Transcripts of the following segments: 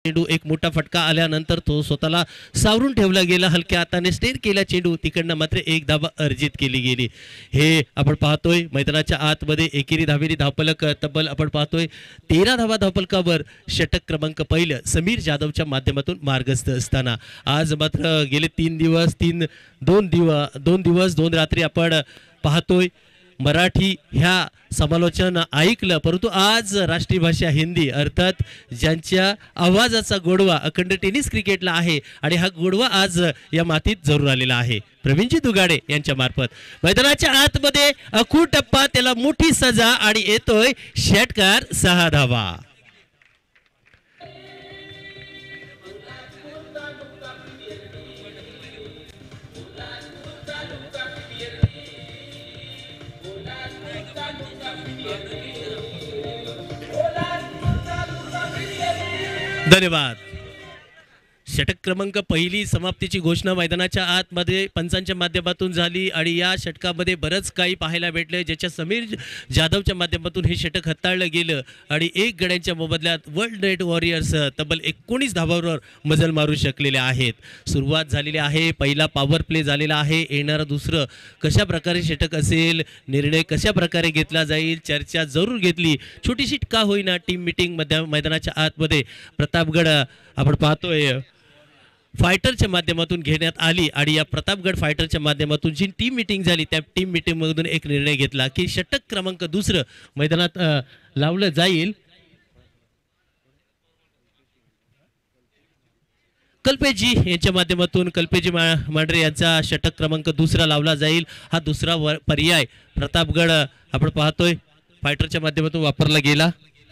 चेंडू एक मोठा फटका आल्यानंतर तो स्वतःला सावरून ठेवला गेला, हलक्या हाताने स्टेर केला चेंडू, तिकडनं मात्र एक धावा अर्जित केली गेली। हे आपण पाहतोय मैदानाच्या आतमध्ये एकेरी धावेरी धावफलक तब्बल आपण पाहतोय 13 धावा धावफलकावर षटक क्रमांक पहिलं समीर जाधवच्या माध्यमातून मार्गस्थ असताना आज मात्र गेले 2 दिवस 2 रात्री आपण पाहतोय मराठी ह्या समालोचन ऐकलं, परंतु आज राष्ट्रीय भाषा हिंदी अर्थात ज्यांच्या आवाजाचा गोडवा अखंड टेनिस क्रिकेटला आहे आणि हा गोडवा आज या मातीत जरूर आलेला आहे प्रवीणजी दुगाडे यांच्या मार्फत मैदानाच्या आतमध्ये अखूट टप्पा, त्याला मोठी सजा आणि येतोय षटकार 6 धावा। धन्यवाद। षटक क्रमांक पहिली समाप्तीची घोषणा मैदानाच्या आतमध्ये पंचांच्या माध्यमातून झाली आणि या षटकामध्ये बरंच काही पाहायला भेटलं, ज्याच्या समीर जाधवच्या माध्यमातून हे षटक हाताळलं गेलं आणि 1 गड्यांच्या मोबदल्यात वर्ल्ड नेट वॉरियर्स तब्बल 19 धावांवर मजल मारू शकलेले आहेत। सुरुवात झालेली आहे, पहिला पॉवर प्ले झालेला आहे, येणारं दुसरं कशा प्रकारे षटक असेल, निर्णय कशा प्रकारे घेतला जाईल, चर्चा जरूर घेतली, छोटीशी का होईना टीम मीटिंग मैदानाच्या आतमध्ये प्रतापगड आपण पाहतोय फायटरच्या माध्यमातून घेण्यात आली आणि या प्रतापगड फायटरच्या माध्यमातून जी टीम मीटिंग झाली त्या टीम मीटिंग मधून एक निर्णय घेतला की षटक क्रमांक दुसरं मैदानात लावलं जाईल। कल्पेशजी यांच्या माध्यमातून कल्पेशजी मांढरे यांचा षटक क्रमांक दुसरा लावला जाईल। हा दुसरा पर्याय प्रतापगड आपण पाहतोय फायटरच्या माध्यमातून वापरला गेला।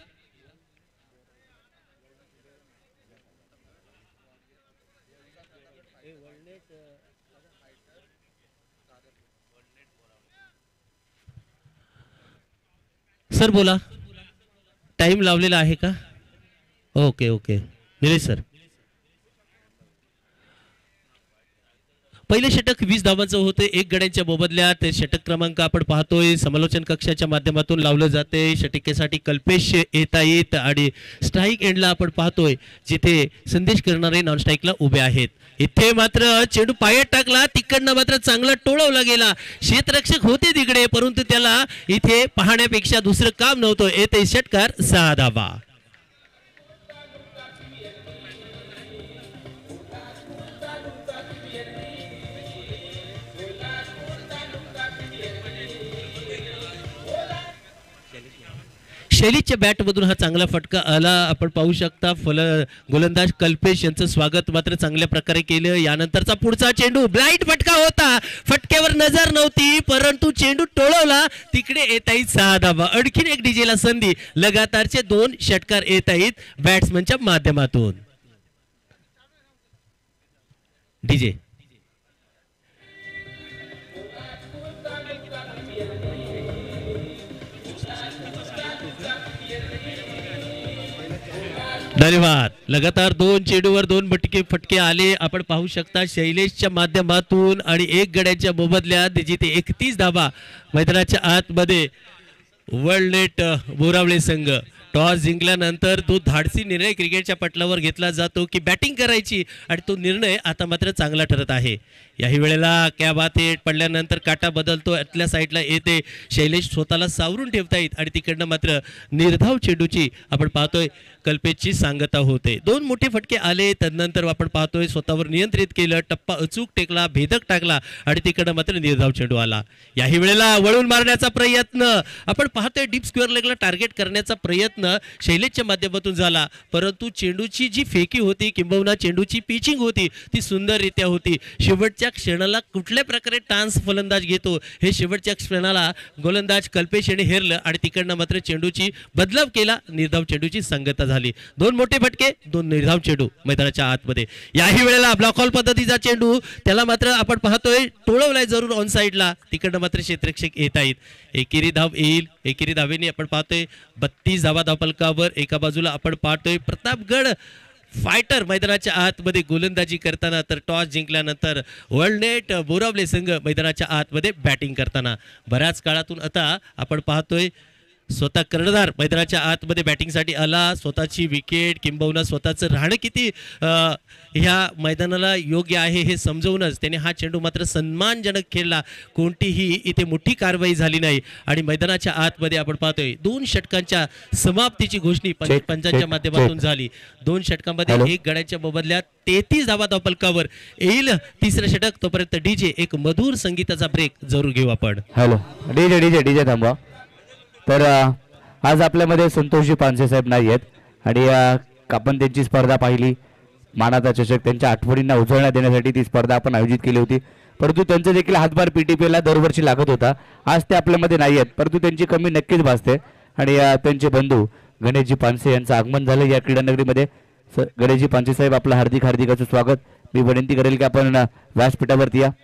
सर बोला, टाइम लावलेला आहे का? Okay okay Nilesh sir. पहिले षटक 20 धावांचं होते, 1 गड्यांच्या मोबदल्यात षटक क्रमांक आपण पाहतोय समालोचन कक्षाच्या माध्यमातून लावलं जाते। षटकेसाठी कल्पेश येत आणि स्ट्राईक एंडला आपण पाहतोय जिथे संदेश करणारे नॉन स्ट्राईकला उभे आहेत। इथे मात्र चेंडू पायात टाकला, तिकडनं मात्र चांगला टोळवला गेला, क्षेत्ररक्षक होते तिकडे, परंतु त्याला इथे पाहण्यापेक्षा दुसरं काम नव्हतं। येते षटकार 6 धावा। शैलीच्या बॅटमधून हा चांगला फटका आला, आपण पाहू शकता गोलंदाज कल्पेश यांचं स्वागत मात्र चांगल्या प्रकारे केलं। यानंतरचा पुढचा चेंडू ब्लाइंड फटका होता, फटक्यावर नजर नव्हती परंतु चेंडू टोळवला, तिकडे येत आहेत 6 धावा। आणखीन एक डीजेला संधी, लगातारचे 2 षटकार येत आहेत बॅट्समनच्या माध्यमातून। डीजे धन्यवाद। लगातार 2 चेंडूवर 2 फटके आले, आपण पाहू शकता शैलेशच्या माध्यमातून आणि 1 गड्यांच्या मोबदल्यात जिथे 31 धावा मैदानाच्या आतमध्ये वर्ल्ड नेट बोरावळे संघ टॉस जिंकल्यानंतर तो धाडसी निर्णय क्रिकेटच्या पटलावर घेतला जातो की बॅटिंग करायची आणि तो निर्णय आता मात्र चांगला ठरत आहे। याही वेळेला क्या बात आहे, पडल्यानंतर काटा बदलतो, आतल्या साईडला येते, शैलेश स्वतःला सावरून ठेवतायत आणि तिकडनं मात्र निर्धाव चेंडूची आपण पाहतोय कल्पेशची सांगता होते। 2 मोठे फटके आले, तदनंतर आपण पाहतोय स्वतःवर नियंत्रित केलं, टप्पा अचूक टेकला, भेदक टाकला आणि तिकडनं मात्र निर्धाव चेंडू आला। याही वेळेला वळून मारण्याचा प्रयत्न आपण पाहतोय, डीप स्क्वेअर लेगला टार्गेट करण्याचा प्रयत्न शैलेशच्या माध्यमातून झाला, परंतु चेंडूची जी फेकी होती किंबहुना चेंडूची पिचिंग होती ती सुंदररित्या होती। शेवटच्या क्षणाला कुठल्या प्रकारे टान्स फलंदाज घेतो हे शेवटच्या क्षणाला गोलंदाज कल्पेश यांनी हेरलं आणि तिकडनं मात्र चेंडूची बदलाव केला, निर्धाव चेंडूची संगता झाली। 2 मोठे फटके 2 निर्धाव चेंडू मैदानाच्या आतमध्ये। याही वेळेला ब्लॉक हॉल पद्धतीचा चेंडू, त्याला मात्र आपण पाहतोय टोळवलाय जरूर ऑन साइडला, तिकडनं मात्र क्षेत्ररक्षक येत आहेत। एकेरी धाव येईल, एकेरी धावेने आपण पाहतोय 32 धावा धावफलकावर। एका बाजूला आपण पाहतोय प्रतापगड फायटर मैदानाच्या आतमध्ये गोलंदाजी करताना, तर टॉस जिंकल्यानंतर वर्ल्ड नेट बोरावले संघ मैदानाच्या आतमध्ये बॅटिंग करताना। बऱ्याच काळातून आता आपण पाहतोय स्वतः कर्णधार मैदानाच्या आतमध्ये बॅटिंगसाठी आला, स्वतःची विकेट किंबहुना स्वतःचं राहणं किती ह्या मैदानाला योग्य आहे हे समजवूनच त्याने हा चेंडू मात्र सन्मानजनक खेळला. कोणतीही इथे मोठी कारवाई झाली नाही आणि मैदानाच्या आतमध्ये आपण पाहतोय 2 षटकांच्या समाप्तीची घोषणी पंचांच्या माध्यमातून झाली. 2 षटकांमध्ये 1 गड्याच्या मोबदल्यात 33 धावा धावफलकावर येईल तिसरं षटक. तोपर्यंत डीजे एक मधुर संगीताचा ब्रेक जरूर घेऊ आपण. हॅलो डीजे डीजे डीजे थांबवा. तर आज आपल्यामध्ये संतोषजी पानसे साहेब नाही आहेत आणि आपण त्यांची स्पर्धा पाहिली. मानाचा चषक त्यांच्या आठवणींना उजळण्यात देण्यासाठी ती स्पर्धा आपण आयोजित केली होती, परंतु त्यांचा देखील हातभार पीटीपीला दरवर्षी लागत होता. आज ते आपल्यामध्ये नाही आहेत, परंतु त्यांची कमी नक्कीच भासते आणि त्यांचे बंधू गणेशजी पानसे यांचं आगमन झालं या क्रीडानगरीमध्ये. गणेशजी पानसे साहेब आपलं हार्दिक हार्दिक असं स्वागत. मी विनंती करेल की आपण व्यासपीठावरती या.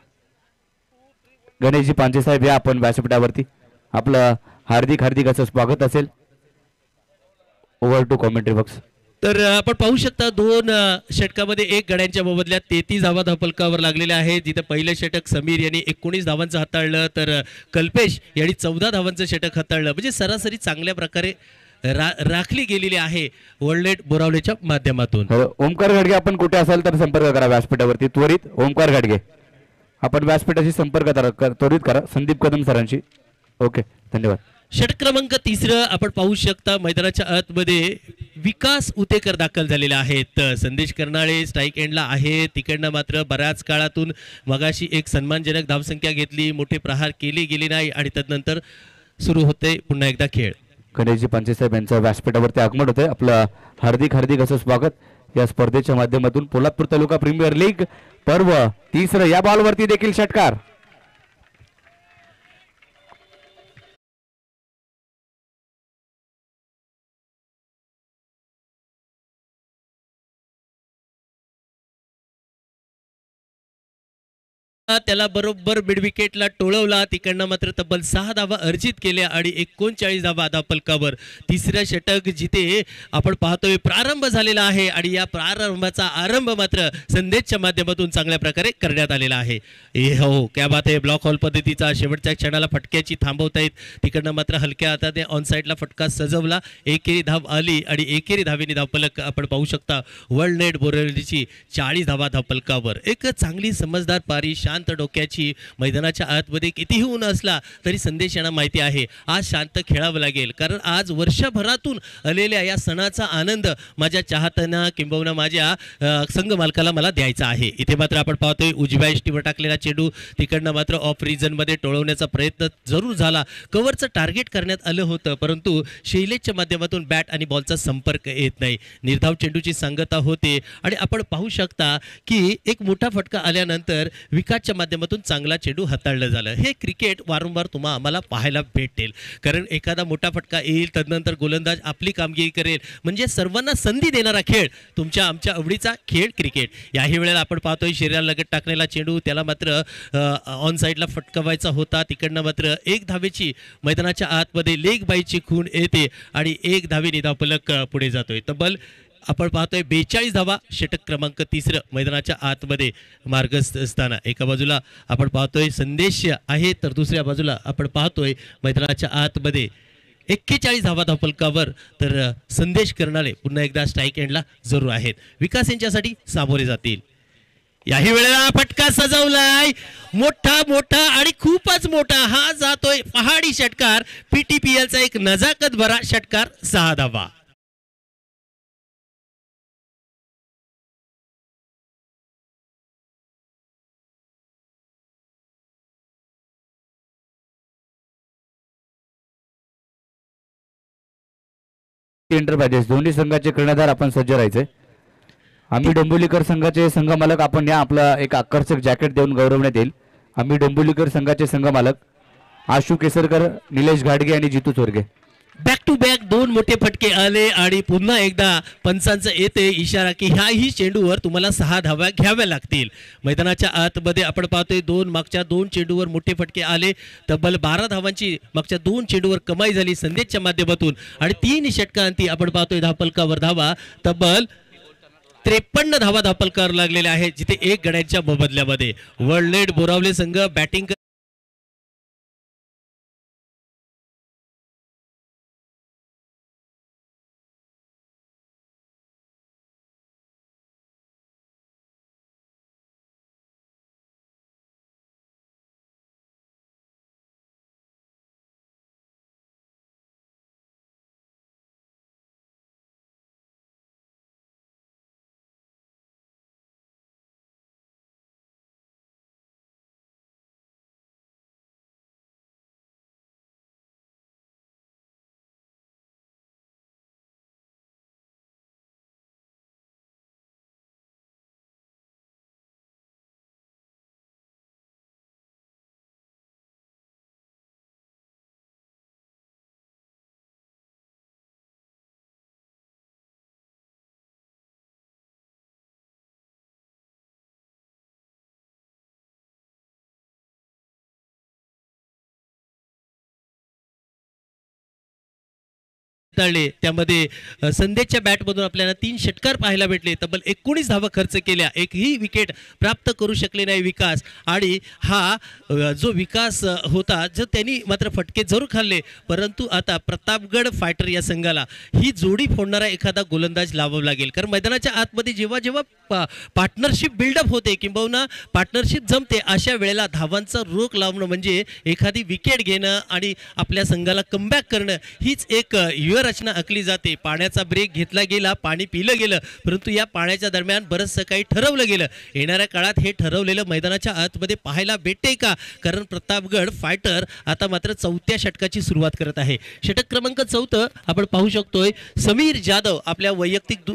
गणेशजी पानसे साहेब या आपण व्यासपीठावरती. आपलं हार्दिक हार्दिक असं स्वागत असेल. Over to commentary box. तर आपण पाहू शकता 2 षटकामध्ये 1 गड्यांच्या मोबदल्यात 33 धावा धावफलकावर लागलेल्या आहेत. जिथे पहिलं षटक समीर यांनी 19 धावांचं हाताळलं तर कल्पेश यांनी 14 धावांचं षटक हाताळलं. म्हणजे सरासरी चांगल्या प्रकारे राखली गेलेली आहे वर्ल्ड बोरावलेच्या माध्यमातून. ओमकार घाडगे आपण कुठे असाल तर संपर्क करा व्यासपीठावरती त्वरित. ओमकार घाडगे आपण व्यासपीठाशी संपर्क त्वरित करा संदीप कदम सरांशी. ओके धन्यवाद. षटक क्रमांक 3 आपण पाहू शकता मैदानाच्या आतमध्ये विकास उतेकर दाखल झालेले आहेत. संदेश कर्नाळे स्ट्राईक एंडला आहे. तिकडनं मात्र बऱ्याच काळातून मगाशी एक सन्मानजनक धावसंख्या घेतली, मोठे प्रहार केले गेले नाही आणि त्यानंतर सुरू होते पुन्हा एकदा खेळ. गणेशजी पानसे साहेब यांचं व्यासपीठावरती आगमन होते. आपलं हार्दिक हार्दिक असं स्वागत या स्पर्धेच्या माध्यमातून. पोलादपूर तालुका प्रीमियर लीग पर्व 3 या बॉलवरती देखील षटकार. त्याला बरोबर मिड विकेटला टोळवला. तिकडनं मात्र तब्बल 6 धावा अर्जित केल्या आणि 39 धावा धावफलकावर. तिसऱ्या षटक जिथे आपण पाहतोय प्रारंभ झालेला आहे आणि या प्रारंभाचा आरंभ मात्र संदेशच्या माध्यमातून चांगल्या प्रकारे करण्यात आलेला आहे. हो क्या बात आहे. ब्लॉक हॉल पद्धतीचा शेवटच्या क्षणाला फटक्याची थांबवतायत. तिकडनं मात्र हलक्या हाताने ऑन साईडला फटका सजवला. एकेरी धाव आली आणि एकेरी धावेने धावफलक आपण पाहू शकता वर्ल्ड नेट बोरेवलीची 40 धावा धावफलकावर. एक चांगली समजदार पारी शांत डोक्याची. मैदानाच्या आतमध्ये कितीही ऊन असला तरी संदेश यांना माहिती आहे आज शांत खेळावं लागेल, कारण आज वर्षभरातून आलेल्या या सणाचा आनंद माझ्या चाहत्यांना किंबहुना माझ्या संघ मालकाला मला द्यायचा आहे. इथे मात्र आपण पाहतोय उजव्या इष्टीवर टाकलेला चेंडू तिकडनं मात्र ऑफ रिजन मध्ये टोळवण्याचा प्रयत्न जरूर झाला. कव्हरचं टार्गेट करण्यात आलं होतं, परंतु शैलेशच्या माध्यमातून बॅट आणि बॉलचा संपर्क येत नाही. निर्धाव चेंडूची सांगता होते आणि आपण पाहू शकता की एक मोठा फटका आल्यानंतर विकासच्या माध्यमातून चांगला चेंडू हाताळलं झालं. हे क्रिकेट वारंवार आम्हाला पाहायला भेटेल, कारण एखादा मोठा फटका येईल त्यानंतर गोलंदाज आपली कामगिरी करेल. म्हणजे सर्वांना संधी देणारा खेळ तुमच्या आमच्या आवडीचा खेळ क्रिकेट. याही वेळेला आपण पाहतोय शरीराला लगत टाकलेला चेंडू त्याला मात्र ऑन साईडला फटकवायचा होता. तिकडनं मात्र 1 धावेची मैदानाच्या आतमध्ये लेग बाईची खूण येते आणि 1 धावेने धावफलक पुढे जातोय. तब्बल आपण पाहतोय 42 धावा षटक क्रमांक 3 मैदानाच्या आतमध्ये मार्गस्थ असताना. एका बाजूला आपण पाहतोय संदेश आहे तर दुसऱ्या बाजूला आपण पाहतोय मैदानाच्या आतमध्ये 41 धावा धावफलकावर तर संदेश कर्नाळे पुन्हा एकदा स्ट्राईक एंडला जरूर आहेत. विकास यांच्यासाठी सामोरे जातील. याही वेळेला फटका सजवलाय मोठा मोठा आणि खूपच मोठा. हा जातोय पहाडी षटकार. पीटीपीएलचा एक नजाकत भरा षटकार 6 धावा. एंटरप्राइजेस दोन्ही संघाचे कर्णधार आपण सज्ज राहायचे. आम्ही डोंबिवलीकर संघाचे संघ मालक आपण या आपला एक आकर्षक जॅकेट देऊन गौरवण्यात येईल. आम्ही डोंबिवलीकर संघाचे संघ मालक आशू केसरकर, निलेश घाडगे आणि Jitu Chorge. Back to back 2 मोठे फटके आले आणि पुन्हा एकदा पंचांचा येते इशारा की ह्याही चेंडूवर तुम्हाला 6 धावा घ्याव्या लागतील. मैदानाच्या आतमध्ये आपण पाहतोय मागच्या 2 चेंडूवर मोठे फटके आले. तब्बल 12 धावांची मागच्या 2 चेंडूवर कमाई झाली संदेशच्या माध्यमातून आणि 3 षटकांती आपण पाहतोय धावफलकावर धावा तब्बल 53 धावा धावफलकावर लागलेल्या आहेत, जिथे 1 गड्यांच्या मोबदल्यामध्ये वर्ल्ड नेट बोरावले संघ बॅटिंग हाताळले, त्यामध्ये संदेशच्या बॅटमधून आपल्याला 3 षटकार पाहायला भेटले, तब्बल 19 धावा खर्च केल्या, एकही विकेट प्राप्त करू शकले नाही विकास. आणि हा जो विकास होता जो त्यांनी मात्र फटके जरूर खाल्ले, परंतु आता प्रतापगड फायटर या संघाला ही जोडी फोडणारा एखादा गोलंदाज लावावा लागेल. कारण मैदानाच्या आतमध्ये जेव्हा जेव्हा पार्टनरशिप बिल्डअप होते किंबहुना पार्टनरशिप जमते, अशा वेळेला धावांचा रोख लावणं म्हणजे एखादी विकेट घेणं आणि आपल्या संघाला कमबॅक करणं हीच एक व्यूहरचना आखली जाते. पाण्याचा ब्रेक घेतला गेला, पाणी पिलं गेलं, परंतु या पाण्याच्या दरम्यान बरंचसं काही ठरवलं गेलं. येणाऱ्या काळात हे ठरवलेलं मैदानाच्या आतमध्ये पाहायला भेटते का? कारण प्रतापगड फायटर आता मात्र 4थ्या षटकाची सुरुवात करत आहे. षटक क्रमांक 4 आपण पाहू शकतोय. समीर जाधव आपल्या वैयक्तिक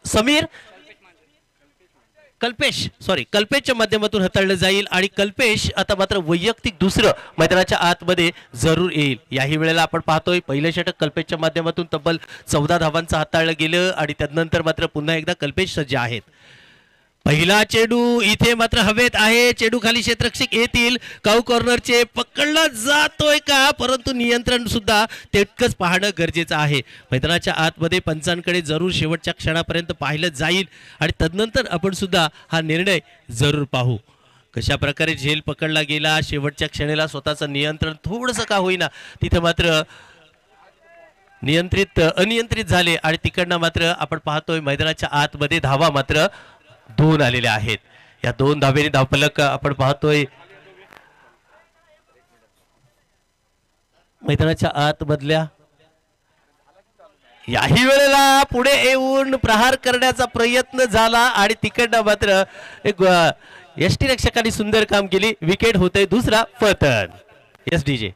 कल्पेशच्या माध्यमातून हाताळलं जाईल आणि कल्पेश आता मात्र वैयक्तिक दुसरं मैदानाच्या आतमध्ये जरूर येईल. याही वेळेला आपण पाहतोय पहिलं षटक कल्पेशच्या माध्यमातून तब्बल 14 धावांचं हाताळलं गेलं आणि त्यानंतर मात्र पुन्हा एकदा कल्पेश सज्ज आहेत. पहिला चेंडू इथे मात्र हवेत आहे, चेंडू खाली क्षेत्ररक्षक येतील, काऊ कॉर्नरचे पकडला जातोय का, परंतु नियंत्रण सुद्धा तितकंच पाहणं गरजेचं आहे. मैदानाच्या आतमध्ये पंचांकडे जरूर शेवटच्या क्षणापर्यंत पाहिलं जाईल आणि तदनंतर आपण सुद्धा हा निर्णय जरूर पाहू. कशा प्रकारे झेल पकडला गेला, शेवटच्या क्षणाला स्वतःचं नियंत्रण थोडंसं का होईना तिथे मात्र अनियंत्रित झाले आणि तिकडनं मात्र आपण पाहतोय मैदानाच्या आतमध्ये धावा मात्र 2 आलेल्या आहेत. या 2 धावेने धावफलक आपण पाहतोय मैदानाच्या आत मधल्या. याही वेळेला पुढे येऊन प्रहार करण्याचा प्रयत्न झाला आणि तिकडनं मात्र एक यष्टीरक्षकांनी सुंदर काम केली. विकेट होते दुसरा पतन. Yes DJ.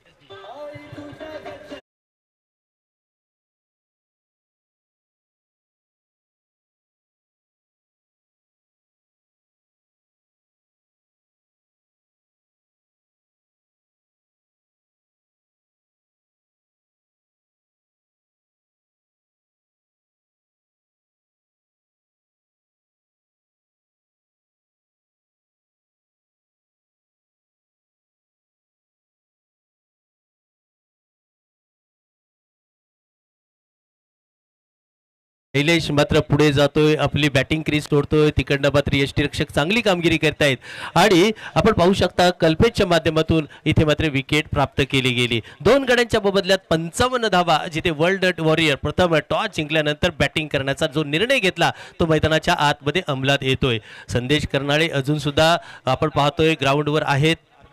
शैलेश मात्र पुढे जातोय, आपली बॅटिंग क्रीज तोडतोय, तिकडनं मात्र यष्टीरक्षक चांगली कामगिरी करतायत आणि आपण पाहू शकता कल्पेशच्या माध्यमातून इथे मात्र विकेट प्राप्त केली गेली. 2 गड्यांच्या मोबदल्यात 55 धावा, जिथे वर्ल्ड वॉरियर प्रथम टॉस जिंकल्यानंतर बॅटिंग करण्याचा जो निर्णय घेतला तो मैदानाच्या आतमध्ये अंमलात येतोय. संदेश कर्नाळे अजून सुद्धा आपण पाहतोय ग्राउंडवर आहेत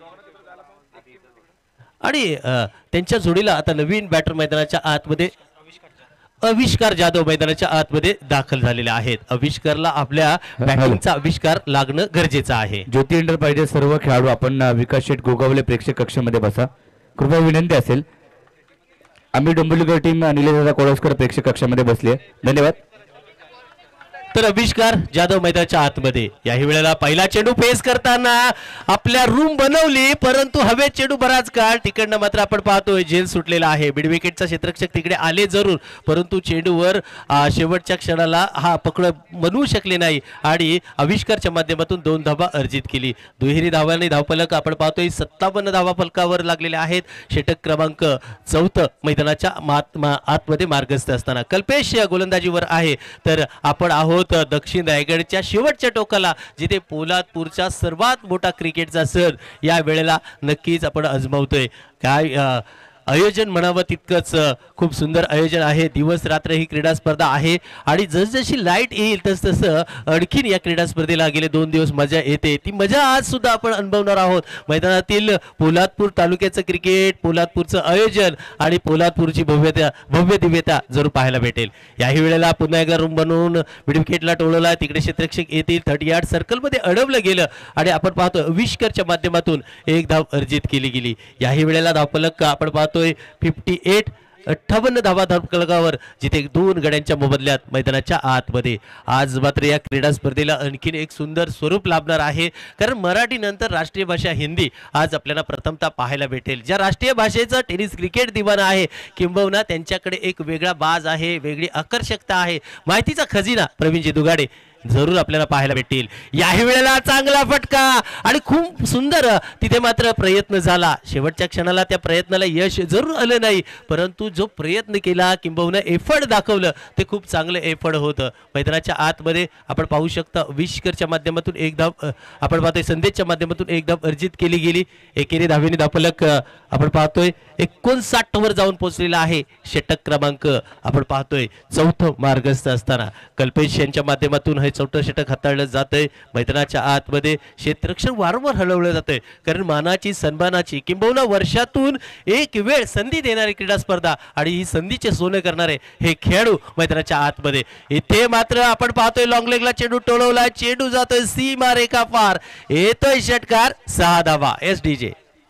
आणि त्यांच्या जोडीला आता नवीन बॅटर मैदानाच्या आतमध्ये आविष्कार जाधव मैदानाच्या आतमध्ये दाखल झालेले आहेत. आविष्कारला आपल्या बॅटिंगचा आविष्कार लागणं गरजेचं आहे. ज्योती एंटरप्राइजेस सर्व खेळाडू आपण विकास शेठ गोगावले प्रेक्षक कक्षामध्ये बसा, कृपया विनंती असेल. आम्ही डोंबिवलीकर टीम निलेशदादा कोळवस्कर प्रेक्षक कक्षामध्ये बसले. धन्यवाद. तर आविष्कार जाधव मैदानाच्या आतमध्ये. याही वेळेला पहिला चेंडू फेस करताना आपल्या रूम बनवली, परंतु हवेत चेंडू बराच काळ, तिकडनं मात्र आपण पाहतोय झेल सुटलेला आहे. मिड विकेटचा क्षेत्ररक्षक तिकडे आले जरूर, परंतु चेंडूवर शेवटच्या क्षणाला हा पकड बनवू शकले नाही आणि आविष्कारच्या माध्यमातून 2 धावा अर्जित केली. दुहेरी धावांनी धावफलक आपण पाहतोय 57 धावा फलकावर लागलेले आहेत. षटक क्रमांक 4 मैदानाच्या आतमध्ये मार्गस्थ असताना कल्पेश या गोलंदाजीवर आहे. तर आपण आहोत दक्षिण रायगडच्या शेवटच्या टोकाला, जिथे पोलादपूरचा सर्वात मोठा क्रिकेटचा सण या वेळेला नक्कीच आपण अजमावतोय. काय आयोजन म्हणावं तितकंच खूप सुंदर आयोजन आहे. दिवस रात्र ही क्रीडा स्पर्धा आहे आणि जसजशी लाईट येईल तसतसं आणखीन या क्रीडा स्पर्धेला गेले 2 दिवस मजा येते. ती मजा आज सुद्धा आपण अनुभवणार आहोत. मैदानातील पोलादपूर तालुक्याचं क्रिकेट, पोलादपूरचं आयोजन आणि पोलादपूरची भव्य दिव्यता जरूर पाहायला भेटेल. याही वेळेला पुन्हा एकदा रूम बनवून मिड विकेटला टोळला, तिकडे क्षेत्ररक्षक येतील, 30 यार्ड सर्कलमध्ये अडवलं गेलं आणि आपण पाहतोय आविष्कारच्या माध्यमातून 1 धाव अर्जित केली गेली. याही वेळेला धावफलक आपण पाहतो 58 धावा धावफलकावर, जिथे 2 गड्यांच्या मोबदल्यात मैदानाच्या आतमध्ये. आज मात्र या क्रीडा स्पर्धेला आणखीन एक सुंदर स्वरूप लाभणार आहे, कारण मराठी नंतर राष्ट्रीय भाषा हिंदी आज आपल्याला प्रथमतः पाहायला भेटेल. ज्या राष्ट्रीय भाषेचा टेनिस क्रिकेट दिवाना आहे, किंबहुना त्यांच्याकडे एक वेगळा बाज आहे, वेगळी आकर्षकता आहे, माहितीचा खजिना प्रवीणजी दुगाडे जरूर आपल्याला पाहायला भेटतील। याही वेळेला चांगला फटका आणि खूप सुंदर तिथे मात्र प्रयत्न झाला, शेवटच्या क्षणाला त्या प्रयत्नाला यश जरूर आलं नाही, परंतु जो प्रयत्न केला किंबहुना एफर्ट दाखवलं ते खूप चांगलं एफर्ट होतं। मैदानाच्या आतमध्ये आपण पाहू शकता विष्करच्या माध्यमातून एक धाव आपण पाहतोय, संदेशच्या माध्यमातून एक धाव अर्जित केली गेली। एकेरी धावेने धावफलक आपण पाहतोय 59 वर जाऊन पोहोचलेला आहे। षटक क्रमांक आपण पाहतोय चौथं मार्गस्थ असताना कल्पेश यांच्या माध्यमातून हे चौथं षटक हाताळलं जातंय। मैदानाच्या आतमध्ये क्षेत्ररक्षण वारंवार हलवलं जातंय, कारण मानाची सन्मानाची किंबहुना वर्षातून एक वेळ संधी देणारी क्रीडा स्पर्धा आणि ही संधीचे सोने करणारे हे खेळाडू मैदानाच्या आतमध्ये। इथे मात्र आपण पाहतोय लॉंग लेगला चेंडू टोळवला, चेंडू जातोय सीमा रेखा पार, येतोय षटकार 6 धावा। SDJ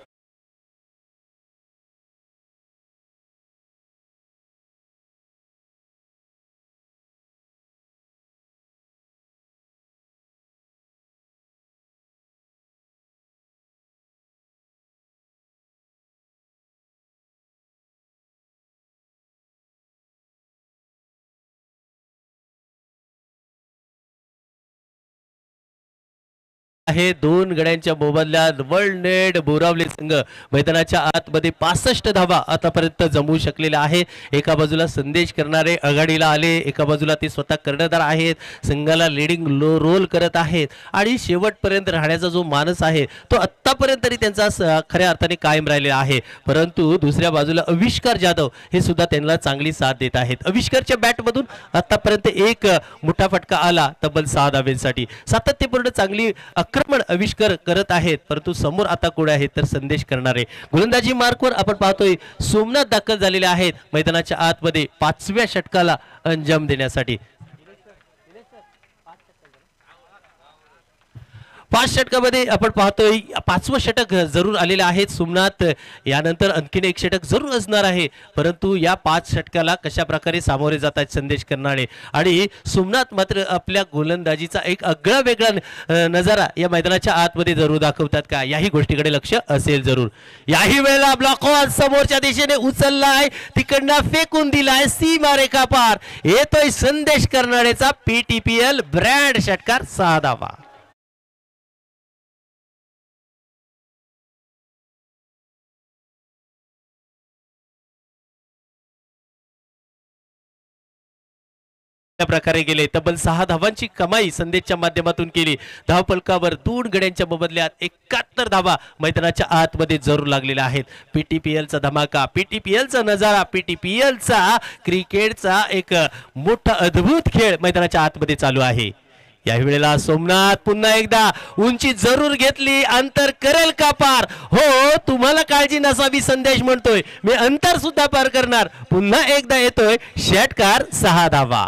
आहे। दोन गड्यांच्या मोबदल्यात वर्ल्ड नेट बोरावले संघ मैदानाच्या आतमध्ये 65 धावा आतापर्यंत जमवू शकलेला आहे। एका बाजूला संदेश करणारे आघाडीला आले, एका बाजूला ते स्वतः कर्णधार आहेत, संघाला लीडिंग रोल करत आहेत आणि शेवटपर्यंत राहण्याचा जो मानस आहे तो आत्तापर्यंत तरी त्यांचा खऱ्या अर्थाने कायम राहिलेला आहे। परंतु दुसऱ्या बाजूला आविष्कार जाधव हे सुद्धा त्यांना चांगली साथ देत आहेत। आविष्कारच्या बॅटमधून आतापर्यंत एक मोठा फटका आला तब्बल 6 धावांसाठी। सातत्यपूर्ण चांगली आक्रमण आविष्कार करत आहेत, परंतु समोर आता कोण आहेत तर संदेश करणारे। गोलंदाजी मार्कवर आपण पाहतोय सोमनाथ दाखल झालेले आहेत मैदानाच्या आतमध्ये 5व्या षटकाला अंजाम देण्यासाठी। 5 षटकामध्ये आपण पाहतोय 5वं षटक जरूर आलेले आहेत सोमनाथ, यानंतर आणखीन एक षटक जरूर असणार आहे, परंतु या 5 षटकाला कशा प्रकारे सामोरे जातात संदेश करणारे आणि सोमनाथ मात्र आपल्या गोलंदाजीचा एक आगळा वेगळा नजारा या मैदानाच्या आतमध्ये जरूर दाखवतात का, याही गोष्टीकडे लक्ष असेल जरूर। याही वेळेला ब्लॉक ऑन समोरच्या दिशेने उचललाय, तिकडनं फेकून दिलाय सीमा रेखा पार, येतोय संदेश करणारेचा PTPL ब्रँड षटकार 6 धावा। प्रकारे गेले तब्बल 6 धावांची कमाई संदेशच्या माध्यमातून केली। धावफलकावर 2 गड्यांच्या मोबदल्यात 71 धावा मैदानाच्या आतमध्ये जरूर लागलेल्या आहेत। PTPLचा धमाका, PTPLचा नजारा, PTPLचा क्रिकेटचा एक मोठा अद्भुत खेळ मैदानाच्या आतमध्ये चालू आहे। या वेळेला सोमनाथ पुन्हा एकदा उंची जरूर घेतली, अंतर करेल का पार? हो, तुम्हाला काळजी नसावी संदेश म्हणतोय, मी अंतर सुद्धा पार करणार। पुन्हा एकदा येतोय षटकार 6 धावा।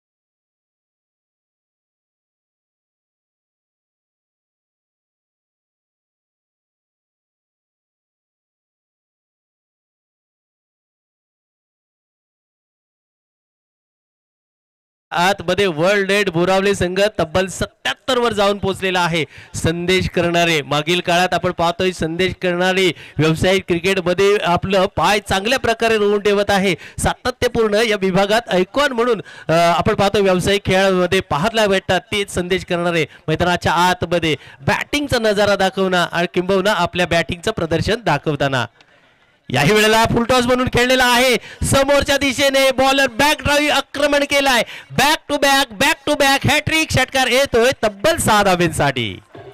आतमध्ये वर्ल्ड नेट बोरावले संघ तब्बल 77 वर जाऊन पोहोचलेला आहे। संदेश करणारे मागील काळात आपण पाहतोय संदेश करणारे व्यावसायिक क्रिकेटमध्ये आपलं पाय चांगल्या प्रकारे रोवून ठेवत आहे। सातत्यपूर्ण या विभागात आयकॉन म्हणून आपण पाहतो व्यावसायिक खेळामध्ये पाहायला भेटतात तेच संदेश करणारे मैदानाच्या आतमध्ये बॅटिंगचा नजारा दाखवणं आणि किंबहुना आपल्या बॅटिंगचं प्रदर्शन दाखवताना। याही वेळेला फुलटॉस म्हणून खेळलेला आहे, समोरच्या दिशेने बॉलर बॅक ड्राईव्ह आक्रमण केलाय, बॅक टू बॅक हॅट्रिक षटकार येतोय तब्बल 6 धावांसाठी।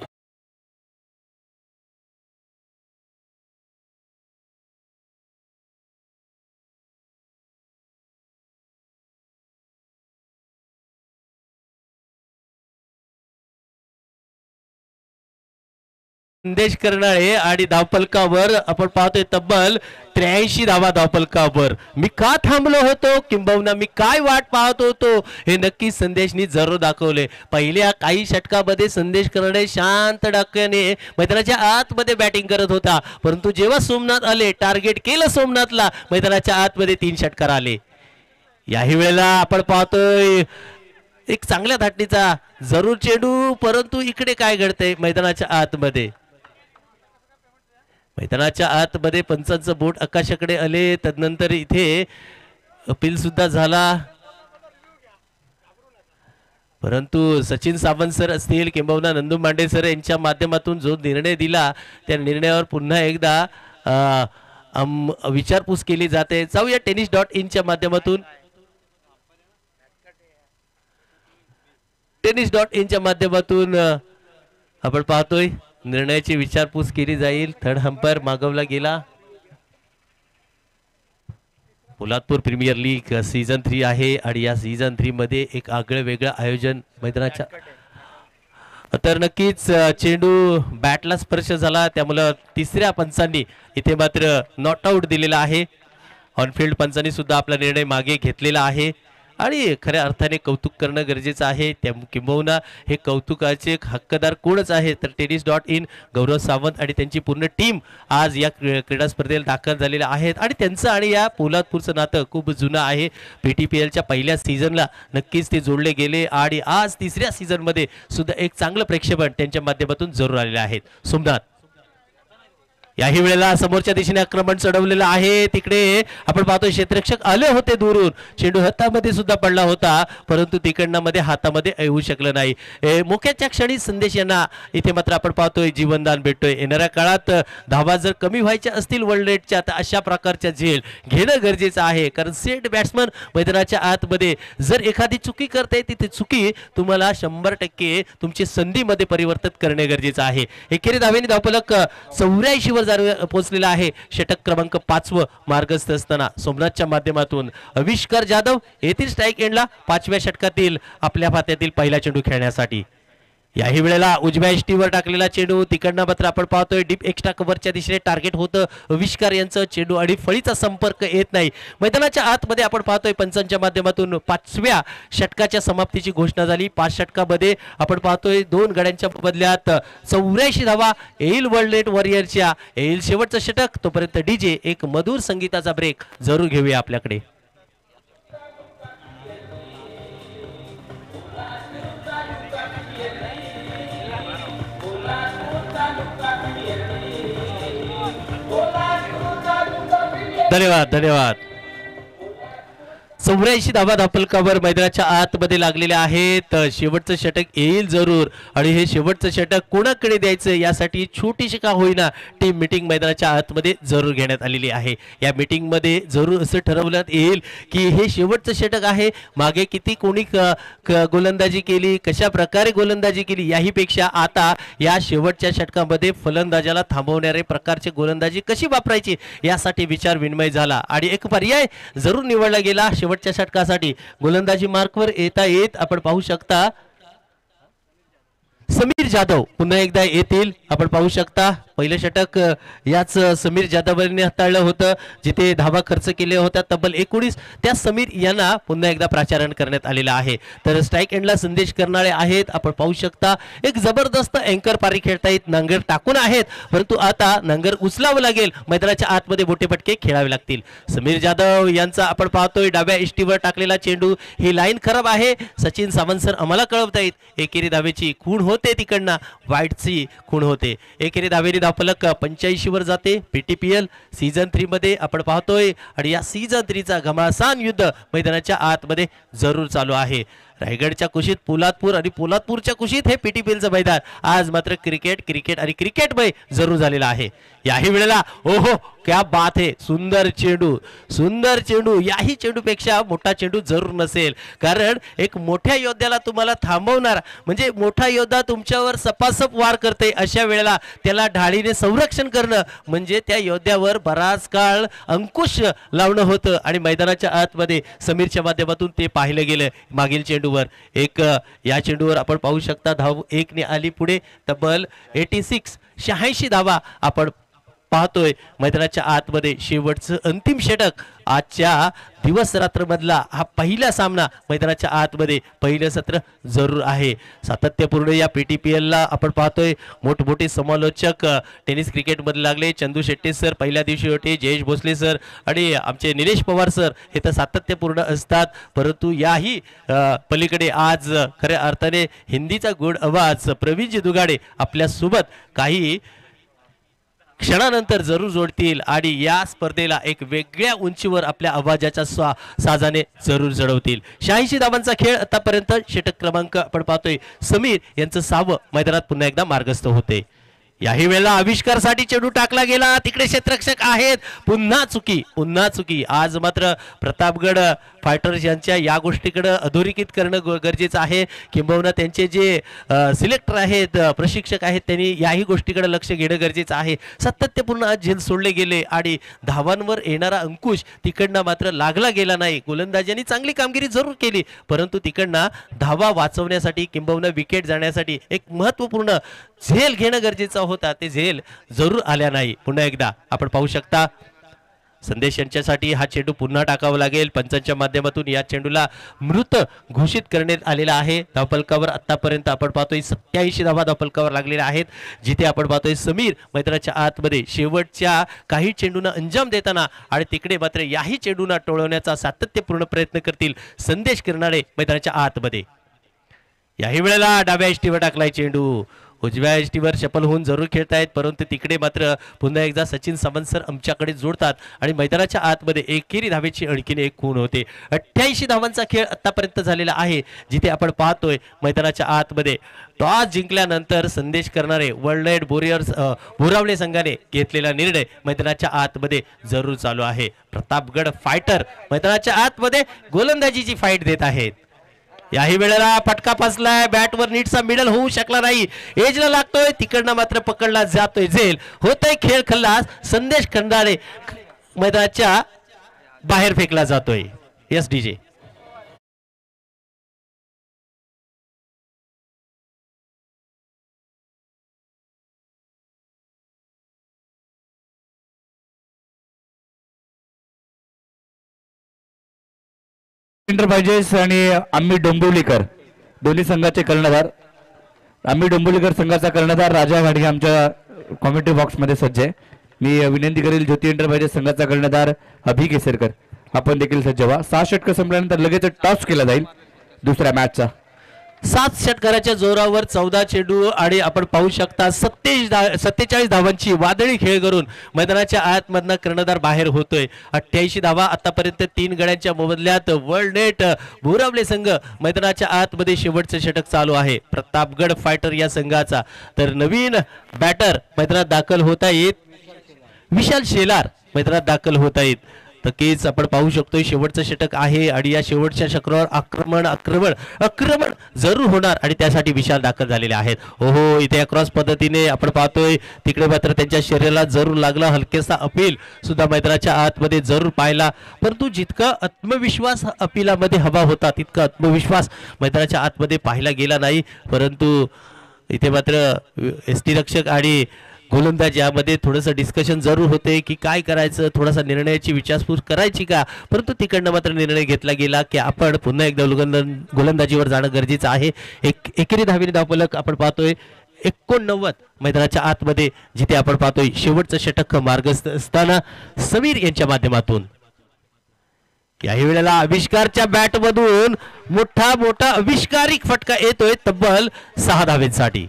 संदेश करणारे आणि धावफलकावर आपण पाहतोय तब्बल 83 धावा धावफलकावर। मी का थांबलो होतो किंबहुना मी काय वाट पाहत होतो हे नक्की संदेशनी जरूर दाखवले। पहिल्या काही षटकामध्ये संदेश करणारे शांत डोक्याने मैदानाच्या आतमध्ये बॅटिंग करत होता, परंतु जेव्हा सोमनाथ आले टार्गेट केलं सोमनाथला, मैदानाच्या आतमध्ये 3 षटकार आले। याही वेळेला आपण पाहतोय एक चांगल्या धाटणीचा जरूर चेंडू, परंतु इकडे काय घडतंय मैदानाच्या आतमध्ये? मैदानाच्या आतमध्ये पंचांचं बोट आकाशाकडे आले, तदनंतर इथे अपील सुद्धा झाला, परंतु सचिन सावंत सर असतील किंबहुना नंदू मांडे सर यांच्या माध्यमातून जो निर्णय दिला त्या निर्णयावर पुन्हा एकदा विचारपूस केली जाते. जाऊया tennis.in च्या माध्यमातून. tennis.in च्या माध्यमातून आपण पाहतोय निर्णयाची विचारपूस केली जाईल. थर्ड अंपायर मागवला गेला. पोलादपूर प्रीमियर लीग सीझन 3 आहे आणि या सीझन 3 मध्ये एक आगळं वेगळं आयोजन मैदानाच्या. तर नक्कीच चेंडू बॅटला स्पर्श झाला त्यामुळे तिसऱ्या पंचांनी इथे मात्र नॉट आउट दिलेला आहे. ऑनफिल्ड पंचांनी सुद्धा आपला निर्णय मागे घेतलेला आहे आणि खऱ्या अर्थाने कौतुक करणं गरजेचं आहे. त्या किंबहुना हे कौतुकाचे हक्कदार कोणच आहे तर tennis.in गौरव सावंत आणि त्यांची पूर्ण टीम आज या क्रीडा स्पर्धेला दाखल झालेल्या आहेत आणि त्यांचं आणि या पोलादपूरचं नातं खूप जुनं आहे. PTPLच्या पहिल्या सीझनला नक्कीच ते जोडले गेले आणि आज तिसऱ्या सीझनमध्ये सुद्धा एक चांगलं प्रेक्षेपण त्यांच्या माध्यमातून जरूर आलेले आहेत. सोमनाथ याही वेळेला समोरच्या दिशेने आक्रमण चढवलेलं आहे. तिकडे आपण पाहतोय क्षेत्ररक्षक आले होते दूरून. चेंडू हातामध्ये सुद्धा पडला होता परंतु तिकडनं मध्ये हातामध्ये येऊ शकलं नाही. मोक्याच्या क्षणी संदेश यांना इथे मात्र आपण पाहतोय जीवनदान भेटतोय. येणाऱ्या काळात धावा जर कमी व्हायच्या असतील वर्ल्ड रेटच्या तर अशा प्रकारच्या झेल घेणं गरजेचं आहे कारण सेट बॅट्समन मैदानाच्या आतमध्ये जर एखादी चुकी करते तिथे चुकी तुम्हाला 100% तुमची संधीमध्ये परिवर्तित करणे गरजेचं आहे. एकेरी धावेने धावफलक 84 वर पोहोचलेला आहे. षटक क्रमांक 5 मार्गस्थ असताना सोमनाथच्या माध्यमातून आविष्कार जाधव येथील स्ट्राइक एंडला 5व्या षटकातील आपल्या खात्यातील पहिला चेंडू खेळण्यासाठी. याही वेळेला उजव्या एष्टीवर टाकलेला चेंडू तिकडनं मात्र आपण पाहतोय डीप एक्स्ट्रा कव्हरच्या दिशेने टार्गेट होतं आविष्कार यांचं. चेंडू आणि फळीचा संपर्क येत नाही. मैदानाच्या आतमध्ये आपण पाहतोय पंचांच्या माध्यमातून 5व्या षटकाच्या समाप्तीची घोषणा झाली. 5 षटकामध्ये आपण पाहतोय 2 गड्यांच्या बदल्यात 84 धावा येईल वर्ल्ड रेट वॉरियरच्या. येईल शेवटचं षटक तोपर्यंत डीजे एक मधुर संगीताचा ब्रेक जरूर घेऊया आपल्याकडे. धन्यवाद धन्यवाद. 84 धावा धावफलकावर मैदानाच्या आतमध्ये लागलेले आहेत. शेवटचं षटक येईल जरूर आणि हे शेवटचं षटक कोणाकडे द्यायचं यासाठी छोटीशी का होईना टीम मीटिंग मैदानाच्या आतमध्ये जरूर घेण्यात आलेली आहे. या मीटिंग मध्ये जरूर असं ठरवण्यात येईल की हे शेवटचं षटक आहे. मागे किती कोणी गोलंदाजी केली कशा प्रकारे गोलंदाजी केली याही पेक्षा आता या शेवटच्या षटकामध्ये फलंदाजाला थांबवणारे प्रकारचे गोलंदाजी कशी वापरायची यासाठी विचार विनिमय झाला आणि एक पर्याय जरूर निवडला गेला. शेवटच्या षटकासाठी गोलंदाजी मार्कवर येता येत आपण पाहू शकता समीर जाधव पुन्हा एकदा येतील. आपण पाहू शकता पहिलं षटक याच समीर जाधवने हाताळलं होतं जिथे धावा खर्च केले होत्या तब्बल 19. त्या समीर यांना पुन्हा एकदा प्राचारण करण्यात आलेलं आहे. तर स्ट्राइक एंडला संदेश करणारे आहेत. आपण पाहू शकता एक जबरदस्त अँकर पारी खेळता येत. नांगर टाकून आहेत परंतु आता नांगर उचलावं लागेल. मैदानाच्या आतमध्ये बोटेपटके खेळावे लागतील. समीर जाधव यांचा आपण पाहतोय डाव्या इष्टीवर टाकलेला चेंडू. ही लाईन खराब आहे. सचिन सावंत सर आम्हाला कळवतायत एकेरी धावेची खूण होते तिकडनं वाईटची खूण होते. एकेरी धावेरी धावफलक 85 वर जाते. PTPL सीझन 3 मध्ये आपण पाहतोय आणि या सीझन 3 चा घमासान युद्ध मैदानाच्या आतमध्ये जरूर चालू आहे. रायगडच्या कुशीत पोलादपूर आणि पोलादपूरच्या कुशीत हे PTPLचं मैदान. आज मात्र क्रिकेट क्रिकेट आणि क्रिकेटमय जरूर झालेला आहे. याही वेळेला ओहो क्या बात है. सुंदर चेंडू सुंदर चेंडू. याही चेंडूपेक्षा मोठा चेंडू जरूर नसेल कारण एक मोठ्या योद्ध्याला तुम्हाला थांबवणार म्हणजे मोठा योद्धा तुमच्यावर सपासप वार करते अशा वेळेला त्याला ढाळीने संरक्षण करणं म्हणजे त्या योद्ध्यावर बराच काळ अंकुश लावणं होतं आणि मैदानाच्या आतमध्ये समीरच्या माध्यमातून ते पाहिलं गेलं. मागील चेंडूवर एक या चेंडूवर आपण पाहू शकता धाव 1 ने आली पुढे. तब्बल 86 धावा आपण पाहतोय. मैदानाच्या आतमध्ये शेवटचं अंतिम षटक आजच्या दिवस रात्र मधला हा पहिला सामना मैदानाच्या आतमध्ये पहिलं सत्र जरूर आहे. सातत्यपूर्ण या PTPLला आपण पाहतोय मोठमोठे समालोचक टेनिस क्रिकेट मध्ये लागले. चंदू शेट्टी सर पहिल्या दिवशी होते. जयेश भोसले सर आणि आमचे निलेश पवार सर हे तर सातत्यपूर्ण असतात परंतु याही पलीकडे आज खऱ्या अर्थाने हिंदीचा गोड आवाज प्रवीणजी दुगाडे आपल्या सोबत काही क्षणानंतर जरूर जोडतील आणि या स्पर्धेला एक वेगळ्या उंचीवर आपल्या आवाजाच्या साजाने जरूर चढवतील. 86 धावांचा खेळ आतापर्यंत. षटक क्रमांक आपण पाहतोय समीर यांचं 6वं मैदानात पुन्हा एकदा मार्गस्थ होते. याही वेळेला आविष्कारसाठी चेंडू टाकला गेला. तिकडे क्षेत्ररक्षक आहेत. पुन्हा चुकी. आज मात्र प्रतापगड फायटर्स यांच्या या गोष्टीकडे अधोरेखित करणं गरजेचं आहे. किंबहुना त्यांचे जे सिलेक्टर आहेत, प्रशिक्षक आहेत, त्यांनी याही गोष्टीकडे लक्ष घेणं गरजेचं आहे. सातत्यपूर्ण आज झेल सोडले गेले आणि धावांवर येणारा अंकुश तिकडनं मात्र लागला गेला नाही. गोलंदाजांनी चांगली कामगिरी जरूर केली, परंतु तिकडनं धावा वाचवण्यासाठी किंबहुना विकेट जाण्यासाठी एक महत्त्वपूर्ण झेल घेणं गरजेचं होता. ते झेल जरूर आल्या नाही. पुन्हा एकदा आपण पाहू शकता संदेश यांच्यासाठी हा चेंडू पुन्हा टाकावा लागेल. पंचांच्या माध्यमातून या चेंडूला मृत घोषित करण्यात आलेला आहे. धावफलकावर आतापर्यंत आपण पाहतोय 87 धावा धावफलकावर लागलेल्या आहेत. जिथे आपण पाहतोय समीर मैदानाच्या आतमध्ये शेवटच्या काही चेंडूंना अंजाम देताना आणि तिकडे मात्र याही चेंडूंना टोळवण्याचा सातत्यपूर्ण प्रयत्न करतील संदेश करणारे मैदानाच्या आतमध्ये. याही वेळेला डाव्या इष्टीवर टाकलाय चेंडू. उजव्या इष्टीवर चपल होऊन जरूर खेळतायत, परंतु तिकडे मात्र पुन्हा एकदा सचिन सावंत सर आमच्याकडे जोडतात आणि मैदानाच्या आतमध्ये एकेरी धावेची आणखीन एक खूण होते. 88 धावांचा खेळ आतापर्यंत झालेला आहे. जिथे आपण पाहतोय मैदानाच्या आतमध्ये टॉस जिंकल्यानंतर संदेश करणारे वर्ल्ड वॉरियर्स बोरावले संघाने घेतलेला निर्णय मैदानाच्या आतमध्ये जरूर चालू आहे. प्रतापगड फायटर मैदानाच्या आतमध्ये गोलंदाजीची फाईट देत आहेत. याही वेळेला फटका फसलाय. बॅटवर नीटचा मिडल होऊ शकला नाही. एजला लागतोय, तिकडनं मात्र पकडला जातोय. झेल होतोय. खेळ खल्लास. संदेश खंडाळे मैदानाच्या बाहेर फेकला जातोय. Yes DJ. एंटरप्राइजेस आणि आम्ही डोंबिवलीकर दोन्ही संघाचे कर्णधार. आम्ही डोंबिवलीकर संघाचा कर्णधार राजा घाडगे आमच्या कॉमेंट्री बॉक्स मध्ये सज्ज आहे. मी विनंती करेल ज्योती एंटरप्राइजेस संघाचा कर्णधार अभि केसरकर आपण देखील सज्ज व्हा. 6 षटक संपल्यानंतर लगेच टॉस केला जाईल दुसऱ्या मॅचचा. 7 षटकाराच्या जोरावर 14 चेंडू आणि आपण पाहू शकता 47 धावांची वादळी खेळ करून मैदानाच्या आतमधनं कर्णधार बाहेर होतोय. 88 धावा आतापर्यंत 3 गड्यांच्या मोबदल्यात वर्ल्ड नेट बोरावले संघ मैदानाच्या आतमध्ये शेवटचं षटक चालू आहे प्रतापगड फायटर या संघाचा. तर नवीन बॅटर मैदानात दाखल होत आहेत. विशाल शेलार मैदानात दाखल होत आहेत. नक्कीच आपण पाहू शकतो शेवटचं षटक आहे आणि या शेवटच्या षटकावर आक्रमण जरूर होणार आणि त्यासाठी विशाल दाखल झालेले आहेत. हो इथे क्रॉस पद्धतीने आपण पाहतोय. तिकडे मात्र त्यांच्या शरीराला जरूर लागला. हलकेसा अपील सुद्धा मैदानाच्या आतमध्ये जरूर पाहिला, परंतु जितका आत्मविश्वास अपिलामध्ये हवा होता तितका आत्मविश्वास मैदानाच्या आतमध्ये पाहिला गेला नाही. परंतु इथे मात्र एसटी रक्षक आणि गोलंदाज यामध्ये थोडंसं डिस्कशन जरूर होते की काय करायचं, थोडासा निर्णयाची विचारपूस करायची का, परंतु तिकडनं मात्र निर्णय घेतला गेला की आपण पुन्हा एकदा गोलंदाजीवर जाणं गरजेचं आहे. एकेरी धावेने धावफलक आपण पाहतोय 89 मैदानाच्या आतमध्ये. जिथे आपण पाहतोय शेवटचं षटक मार्गस्थ असताना समीर यांच्या माध्यमातून. याही वेळेला आविष्कारच्या बॅटमधून मोठा आविष्कारी फटका येतोय तब्बल 6 धावेंसाठी.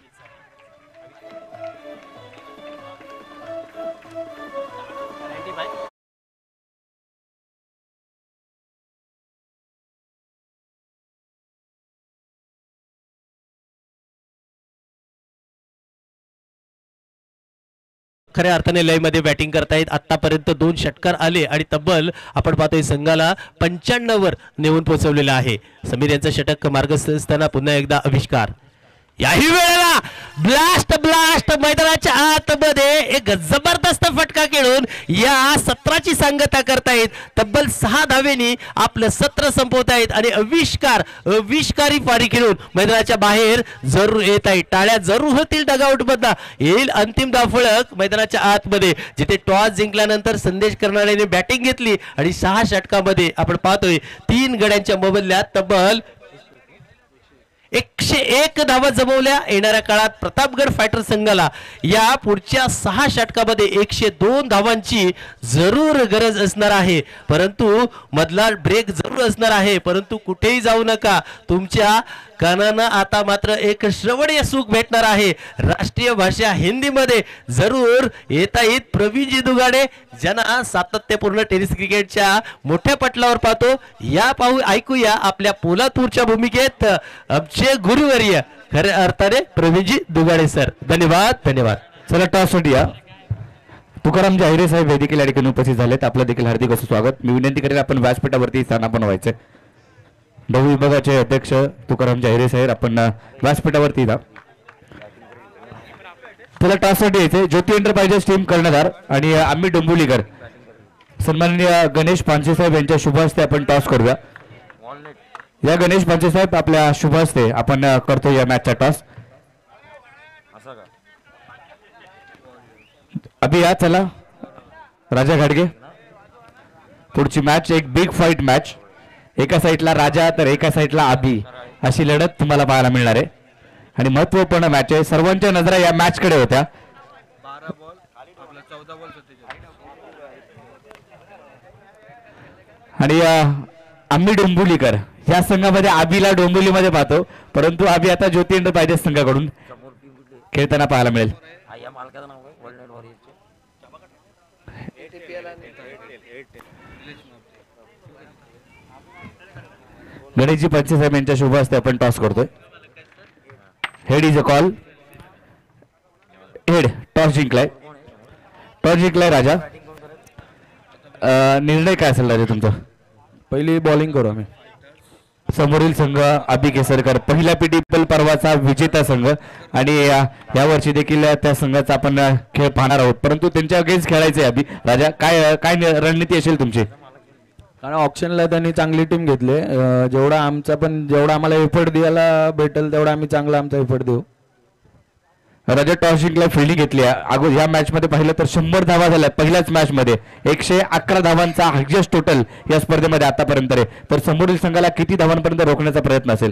खऱ्या अर्थाने लयमध्ये बॅटिंग करतायत. आतापर्यंत 2 षटकार आले आणि तब्बल आपण पाहतोय संघाला 95 वर नेऊन पोहोचवलेला आहे. समीर यांचं षटक मार्गस्थ असताना पुन्हा एकदा आविष्कार. याही वेळेला ब्लास्ट मैदानाच्या आतमध्ये एक जबरदस्त फटका खेळून या सत्राची सांगता करतायत. तब्बल 6 धावेनी आपलं सत्र संपवतायत आणि आविष्कारी पारी खेळून मैदानाच्या बाहेर जरूर येत आहेत. टाळ्या जरूर होतील डगआउट मधला. येईल अंतिम धावफलक मैदानाच्या आतमध्ये. जिथे टॉस जिंकल्यानंतर संदेश करणाऱ्याने बॅटिंग घेतली आणि 6 षटकामध्ये आपण पाहतोय 3 गड्यांच्या मोबदल्यात तब्बल 101 धावा जमवल्या. येणाऱ्या काळात प्रतापगड फायटर संघाला या पुढच्या 6 षटकामध्ये 102 धावांची जरूर गरज असणार आहे. परंतु मधला ब्रेक जरूर असणार आहे. परंतु कुठेही जाऊ नका. तुमच्या कानांना आता मात्र एक श्रवणीय सुख भेटणार आहे. राष्ट्रीय भाषा हिंदीमध्ये जरूर येता येत प्रवीणजी दुगाडे ज्यांना सातत्यपूर्ण टेनिस क्रिकेटच्या मोठ्या पटलावर पाहतो. या ऐकूया आपल्या पोलादपूरच्या भूमिकेत आमचे गुरुवर्य खऱ्या अर्थाने प्रवीणजी दुगाडे सर. धन्यवाद धन्यवाद. चला टॉससाठी या. तुकाराम जाहिरे साहेब हे देखील या ठिकाणी उपस्थित झालेत. आपलं देखील हार्दिक असं स्वागत. मी विनंती करेन आपण व्यासपीठावरती स्थानापन्न व्हायचंय. बहु विभागाचे अध्यक्ष तुकाराम जाहिरे साहेब आपण व्यासपीठावरती जा. त्याला टॉससाठी यायचे. ज्योती एंटरप्राइजेस टीम कर्णधार आणि आम्ही डोंबिवलीकर. सन्माननीय गणेश पानसे साहेब यांच्या शुभ हस्ते आपण टॉस करूया. या गणेश पानसे साहेब आपल्या शुभ हस्ते आपण करतो या मॅचचा टॉस. अभि या चला. राजा घाडगे. पुढची मॅच एक बिग फाईट मॅच. एका साईडला राजा तर एका साईडला अभि अशी लढत तुम्हाला पाहायला मिळणार आहे आणि महत्वपूर्ण मॅच आहे. सर्वांच्या नजरा या मॅच कडे होत्या. आणि आम्ही डोंबिवलीकर या संघामध्ये अभिला डोंबिवलीमध्ये पाहतो, परंतु अभि आता ज्योती एंटरप्राइजेस संघाकडून खेळताना पाहायला मिळेल. गणेशजी पंचे साहेब यांच्या शुभ हस्ते आपण टॉस करतोय. Head is a call. Head. Toss जिंकलाय. टॉस जिंकलाय राजा. निर्णय काय असेल राजा तुमचा? पहिली बॉलिंग करू आम्ही. समोरील संघ अभि केसरकर पहिला पीटीपीएल पर्वाचा विजेता संघ आणि या वर्षी देखील त्या संघाचा आपण खेळ पाहणार आहोत, परंतु त्यांच्या अगेन्स्ट खेळायचे अभि. राजा काय काय रणनीती असेल तुमची? कारण ऑप्शनला त्यांनी चांगली टीम घेतली. जेवढा आम्हाला एफर्ट द्यायला भेटेल तेवढा आम्ही चांगला आमचा एफर्ट देऊ. राजा टॉस जिंकला. फिल्डिंग घेतली. अगोदर या मॅच मध्ये पाहिलं तर 100 धावा झाल्या पहिल्याच मॅच मध्ये. 111 धावांचा हायएस्ट टोटल या स्पर्धेमध्ये आतापर्यंत आहे. तर समोरील संघाला किती धावांपर्यंत रोखण्याचा प्रयत्न असेल?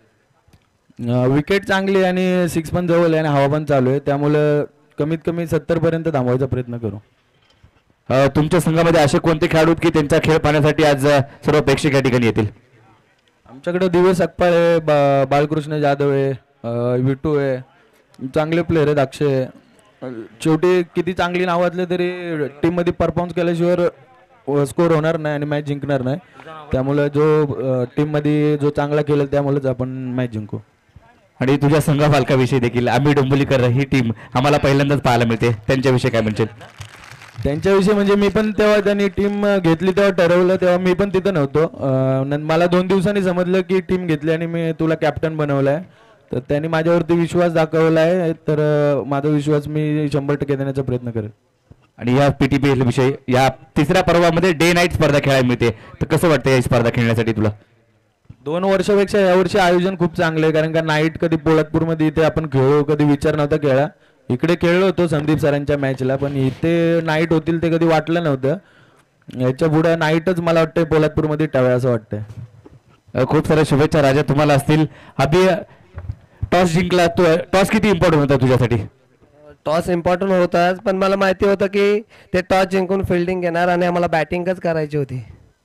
विकेट चांगली आणि 6 पण जवळ आहे आणि हवा पण चालू आहे, त्यामुळे कमीत कमी 70 पर्यंत थांबवायचा प्रयत्न करू. तुमच्या संघामध्ये असे कोणते खेळाडू आहेत की त्यांचा खेळ पाहण्यासाठी आज सर्व प्रेक्षक या ठिकाणी येतील? आमच्याकडे दिवस अकपाळ आहे, बाळकृष्ण जाधव आहे, विटू आहे, चांगले प्लेयर आहेत. अक्षय. शेवटी किती चांगली नाव असले तरी टीम मध्ये परफॉर्मन्स केल्याशिवाय स्कोर होणार नाही आणि मॅच जिंकणार नाही. त्यामुळे जो टीम मध्ये जो चांगला खेळेल त्यामुळेच आपण मॅच जिंकू. आणि तुझ्या संघ पालकाविषयी देखील आम्ही डोंबिवलीकर ही टीम आम्हाला पहिल्यांदाच पाहायला मिळते, त्यांच्याविषयी काय म्हणशील? त्यांच्याविषयी म्हणजे मी पण तेव्हा त्यांनी टीम घेतली तेव्हा ठरवलं तेव्हा मी पण तिथं नव्हतो. मला 2 दिवसांनी समजलं की टीम घेतली आणि मी तुला कॅप्टन बनवलाय, तर त्यांनी माझ्यावरती विश्वास दाखवला आहे. तर माझा विश्वास मी 100% देण्याचा प्रयत्न करेन. आणि या पीटीपीएल विषयी या तिसऱ्या पर्वामध्ये डे नाईट स्पर्धा खेळायला मिळते, तर कसं वाटतं या स्पर्धा खेळण्यासाठी तुला? 2 वर्षापेक्षा यावर्षी आयोजन खूप चांगलं आहे, कारण का नाईट कधी पोलादपूरमध्ये इथे आपण खेळू कधी विचार नव्हता केला. इकडे खेळलो होतो संदीप सरांच्या मॅचला, पण इथे नाईट होतील ते कधी वाटलं नव्हतं. याच्या पुढे नाईटच मला वाटतं पोलादपूरमध्ये ठेवाय असं वाटतंय. खूप साऱ्या शुभेच्छा राजा तुम्हाला असतील. अभि टॉस जिंकला, टॉस किती इम्पॉर्टंट होता तुझ्यासाठी? टॉस इम्पॉर्टंट होताच, पण मला माहिती होतं की ते टॉस जिंकून फिल्डिंग घेणार आणि आम्हाला बॅटिंगच करायची होती.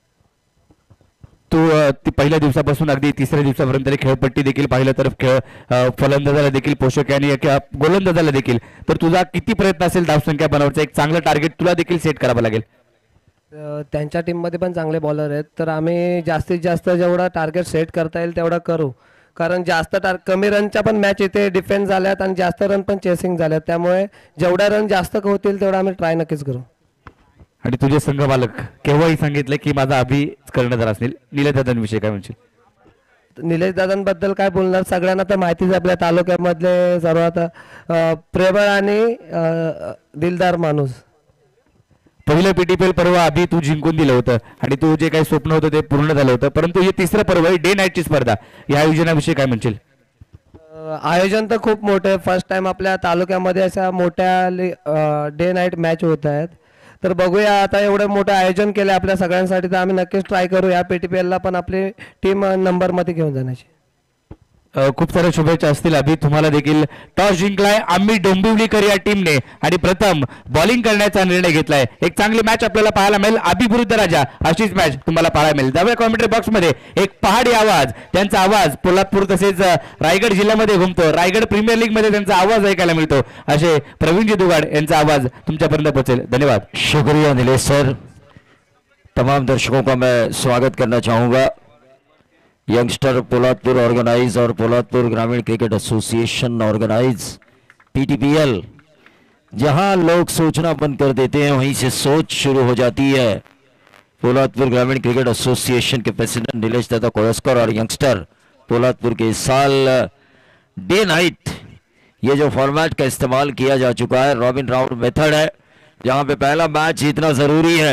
तू पहिल्या दिवसापासून अगदी तिसऱ्या दिवसापर्यंत खेळपट्टी देखील पाहिलं तर फलंदाजाला देखील पोषक आणि गोलंदाजाला देखील, तर तुझा किती प्रयत्न असेल धावसंख्या बनवायचा? एक चांगलं टार्गेट तुला देखील सेट करावं लागेल. त्यांच्या टीममध्ये पण चांगले बॉलर आहेत, तर आम्ही जास्तीत जास्त जेवढा टार्गेट सेट करता येईल तेवढा करू. कारण जास्त कमी रनच्या पण मॅच इथे डिफेन्स झाल्यात आणि जास्त रन पण चेसिंग झाल्यात, त्यामुळे जेवढ्या रन जास्त होतील तेवढा आम्ही ट्राय नक्कीच करू. आणि तुझे संघ मालक केव्हाही सांगितलं की माझा अभि कर्णधार असेल, निलेश दादांविषयी काय म्हणशील? निलेश दादांबद्दल काय बोलणार, सगळ्यांना तर माहितीच आपल्या तालुक्यामधले सर्वात प्रेमळ आणि दिलदार माणूस. पहिलं पीटीपीएल पर्व अभि तू जिंकून दिलं होतं आणि तू जे काही स्वप्न होतं ते पूर्ण झालं होतं, परंतु हे तिसरं पर्व आहे डे नाईटची स्पर्धा, या आयोजनाविषयी काय म्हणशील? आयोजन तर खूप मोठं आहे. फर्स्ट टाइम आपल्या तालुक्यामध्ये अशा मोठ्या डे नाईट मॅच होत आहेत, तर बघूया आता एवढं मोठं आयोजन केलं आपल्या सगळ्यांसाठी, तर आम्ही नक्कीच ट्राय करू या पीटीपीएलला पण आपली टीम नंबरमध्ये घेऊन जाण्याची. खूप साऱ्या शुभेच्छा असतील. अभि तुम्हाला देखील टॉस जिंकलाय आम्ही डोंबिवलीकर या टीमने आणि प्रथम बॉलिंग करण्याचा निर्णय घेतलाय. एक चांगली मॅच आपल्याला पाहायला मिळेल. अभि विरुद्ध राजा अशीच मॅच तुम्हाला पाहायला मिळेल. डाव्या कॉमेंट्री बॉक्स मध्ये एक पहाडी आवाज, त्यांचा आवाज पोलादपूर तसेच रायगड जिल्ह्यामध्ये घुमतो. रायगड प्रीमियर लीग मध्ये त्यांचा आवाज ऐकायला मिळतो. असे प्रवीणजी दुगाड यांचा आवाज तुमच्यापर्यंत पोहोचेल. धन्यवाद. शुक्रिया नीलेश सर. तमाम दर्शकों का मैं स्वागत करना चाहूँगा. यंगस्टर पोलादपुर ऑर्गेनाइज और पोलादपुर ग्रामीण क्रिकेट एसोसिएशन ऑर्गेनाइज PTPL, जहां लोग सोचना बंद कर देते हैं वहीं से सोच शुरू हो जाती है. पोलादपुर ग्रामीण क्रिकेट एसोसिएशन के प्रेसिडेंट नीलेश दादा कोयस्कर और यंगस्टर पोलादपुर के इस साल डे नाइट ये जो फॉर्मेट का इस्तेमाल किया जा चुका है, रॉबिन राउंड मेथड है, जहां पे पहला मैच जीतना जरूरी है.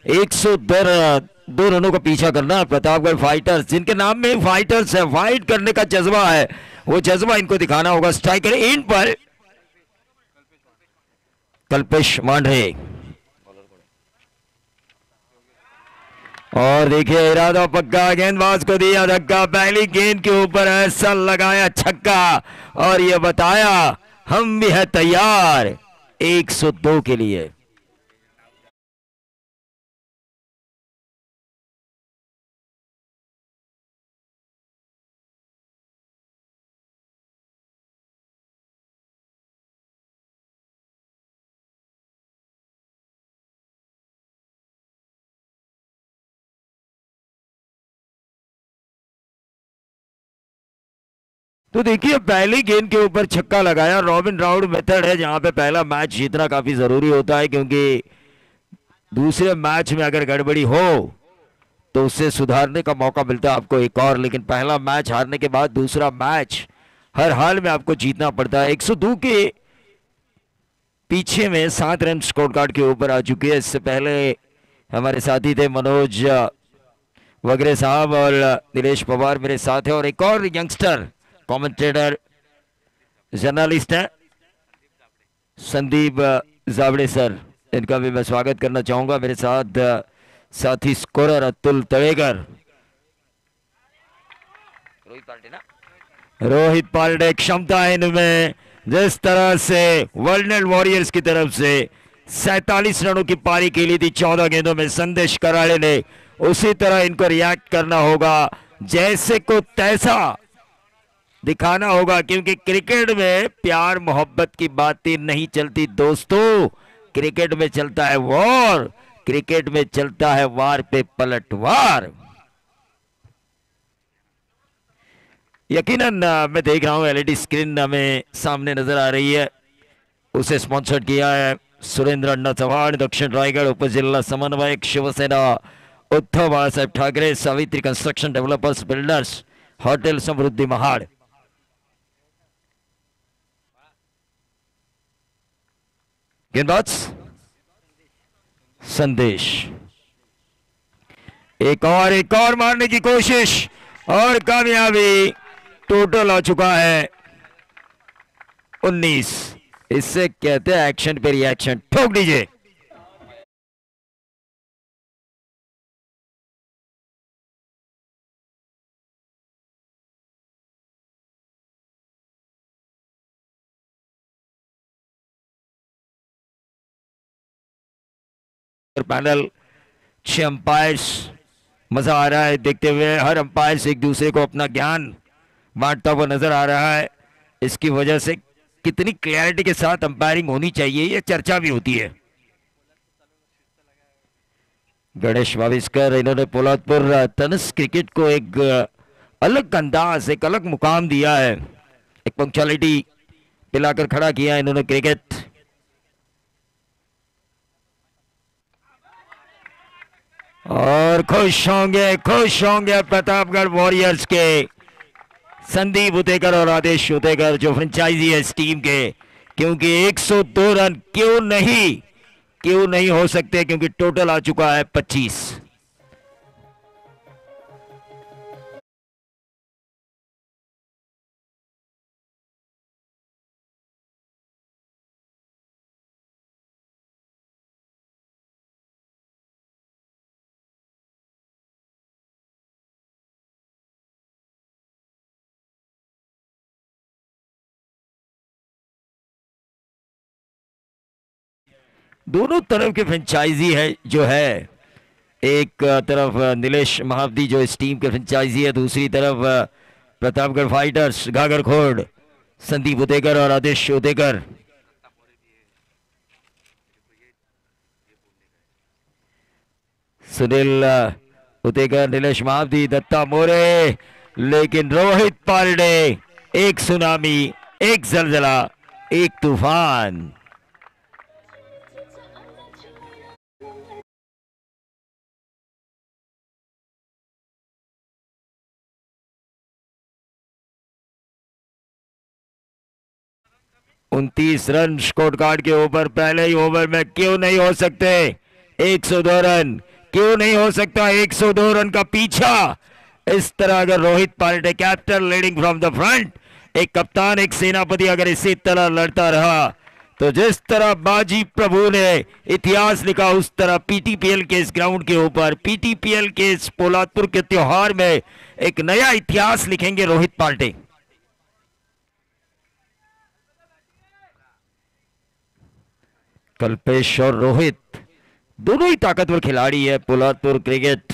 102 रनों का पीछा करना. प्रतापगढ़ फाइटर्स, जिनके नाम में फाइटर्स है, फाइट करने का जज्बा है, वो जज्बा इनको दिखाना होगा. स्ट्राइकर इन पर कल्पेश मांढे. और देखिए इरादा पक्का, गेंदबाज को दिया धक्का, पहली गेंद के ऊपर ऐसा लगाया छक्का और ये बताया हम भी है तैयार 102 के लिए. तो देखिए पहली गेंद के ऊपर छक्का लगाया. रॉबिन राउंड मेथड है, जहां पे पहला मैच जीतना काफी जरूरी होता है, क्योंकि दूसरे मैच में अगर गड़बड़ी हो तो उससे सुधारने का मौका मिलता है आपको एक और. लेकिन पहला मैच हारने के बाद दूसरा मैच हर हाल में आपको जीतना पड़ता है. 102 के पीछे में 7 रन स्कोर कार्ड के ऊपर आ चुके हैं. इससे पहले हमारे साथी थे मनोज वगैरह साहब और नीलेश पवार मेरे साथ है, और एक और यंगस्टर कमेंटेटर जर्नलिस्ट है संदीप जावड़े सर. इनका भी मैं स्वागत करना चाहूंगा. मेरे साथ साथी स्कोरर अतुल तड़ेकर. रोहित पाल्डे. क्षमता है इनमें, जिस तरह से वर्ल्ड वॉरियर्स की तरफ से 47 रनों की पारी खेली थी 14 गेंदों में संदेश कराड़े ने, उसी तरह इनको रिएक्ट करना होगा, जैसे को तैसा दिखाना होगा. क्योंकि क्रिकेट में प्यार मोहब्बत की बातें नहीं चलती दोस्तों. क्रिकेट में चलता है वॉर, क्रिकेट में चलता है वार पे पलटवार. यकीनन मैं देख रहा हूं LED स्क्रीन हमें सामने नजर आ रही है. उसे स्पॉन्सर किया है सुरेंद्र अण्णा चव्हाण, दक्षिण रायगढ़ उप जिला समन्वयक, Shiv Sena Uddhav Balasaheb Thackeray, Savitri construction developers builders, hotel Samruddhi Mahad. गेंदबाज संदेश. एक और मारने की कोशिश और कामयाबी. टोटल आ चुका है 19. इससे कहते हैं एक्शन पे रिएक्शन. ठोक दीजिए. Panel 6 umpires. मजा आ रहा है देखते हुए. हर अंपायर एक दूसरे को अपना ज्ञान बांटता हुआ नजर आ रहा है. इसकी वजह से कितनी क्लैरिटी के साथ अंपायरिंग होनी चाहिए ये चर्चा भी होती है. गणेश वाविस्कर, इन्होंने पोलादपुर टेनिस क्रिकेट को एक अलग अंदाज, एक अलग मुकाम दिया है. एक पंक्चुअलिटी पिलाकर खड़ा किया इन्होंने क्रिकेट. और खुश होंगे प्रतापगढ़ वॉरियर्स के संदीप उतेकर और आदेश उतेकर, जो फ्रेंचाइजी है इस टीम के. क्योंकि 102 रन क्यों नहीं हो सकते, क्योंकि टोटल आ चुका है 25. दोनों तरफ के फ्रेंचाइजी है जो है, एक तरफ नीलेश महावती जो इस टीम के फ्रेंचाइजी है, दूसरी तरफ प्रतापगढ़ फाइटर्स घाघरखोड़ संदीप उतेकर और आदेश उतेकर। सुनील उतेकर, नीलेश महावती, दत्ता मोरे, लेकिन रोहित पारडे, एक सुनामी, एक जलजला, एक तूफान। उनतीस रन स्कोर कार्ड के ऊपर पहले ही ओवर में क्यों नहीं हो सकते 102 रन, क्यों नहीं हो सकता 102 रन का पीछा। इस तरह अगर Rohit Parte captain leading from the front, एक कप्तान एक सेनापति अगर इसी तरह लड़ता रहा तो जिस तरह बाजी प्रभु ने इतिहास लिखा उस तरह पीटीपीएल के इस ग्राउंड के ऊपर, पीटीपीएल के इस पोलादपुर के त्योहार में एक नया इतिहास लिखेंगे रोहित पार्टे। कल्पेश और रोहित दोनों ही ताकतवर खिलाड़ी है पोलादपुर क्रिकेट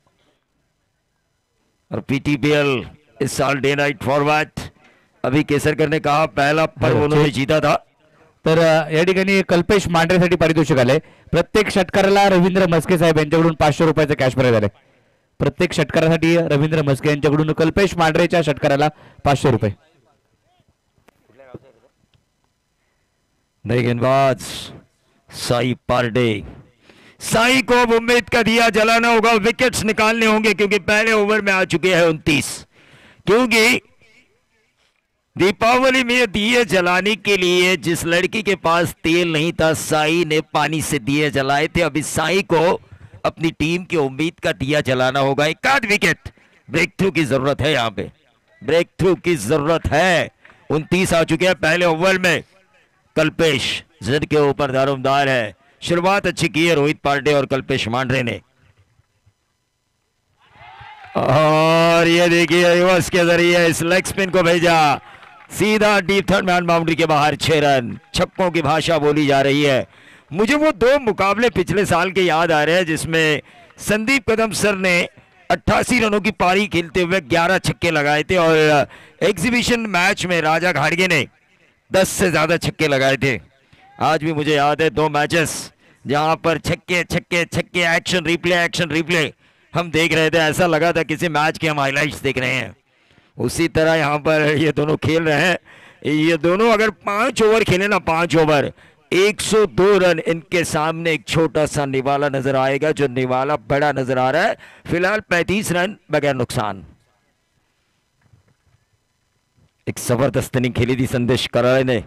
और पीटीपीएल इस साल डे नाइट फॉर्मेट। अभी केसरकर ने कहा पहला पर्व उन्होंने जीता था। तर या ठिकाणी कल्पेश मांढरेसाठी पारितोषिक आले। प्रत्येक षटकाराला रवींद्र म्हस्के साहेब यांच्याकडून 500 रुपयाचं कॅश प्राइज आले। प्रत्येक षटकारासाठी रवींद्र म्हस्के यांच्याकडून कल्पेश मांढरेच्या षटकाराला 500 रुपये। नए गेंदबाज साई पारडे, साई को अब उम्मीद का दिया जलाना होगा, विकेट्स निकालने होंगे क्योंकि पहले ओवर में आ चुके हैं 29। क्योंकि दीपावली में दिए जलाने के लिए जिस लड़की के पास तेल नहीं था, साई ने पानी से दिए जलाए थे। अभी साई को अपनी टीम की उम्मीद का दिया जलाना होगा। एक आध विकेट ब्रेक थ्रू की जरूरत है, यहां पे ब्रेक थ्रू की जरूरत है। 29 आ चुके हैं पहले ओवर में। कल्पेश जिद के ऊपर दारोमदार है। शुरुआत अच्छी की है रोहित पार्टे और कल्पेश मांढरे ने। और ये देखिए रिवर्स के जरिए इस लेग स्पिन को भेजा सीधा डीप थर्ड मैन बाउंड्री के बाहर। 6 रन, छक्कों की भाषा बोली जा रही है। मुझे वो 2 मुकाबले पिछले साल के याद आ रहे हैं जिसमें संदीप कदम सर ने 88 रनों की पारी खेलते हुए 11 छक्के लगाए थे और एग्जीबिशन मैच में राजा घाड़गे ने 10 से ज्यादा छक्के लगाए थे। आज भी मुझे याद है 2 मैचेस जहां पर छक्के छक्के छक्के, एक्शन रिप्ले हम देख रहे थे। ऐसा लगा था किसी मैच के हम हाइलाइट्स देख रहे हैं। उसी तरह यहां पर ये दोनों खेल रहे हैं। ये दोनों अगर 5 ओवर खेले ना, 5 ओवर 102 रन, इनके सामने एक छोटा सा निवाला नजर आएगा जो निवाला बड़ा नजर आ रहा है। फिलहाल 35 रन बगैर नुकसान। एक जबरदस्त इनिंग खेली थी संदेश कराड़े ने।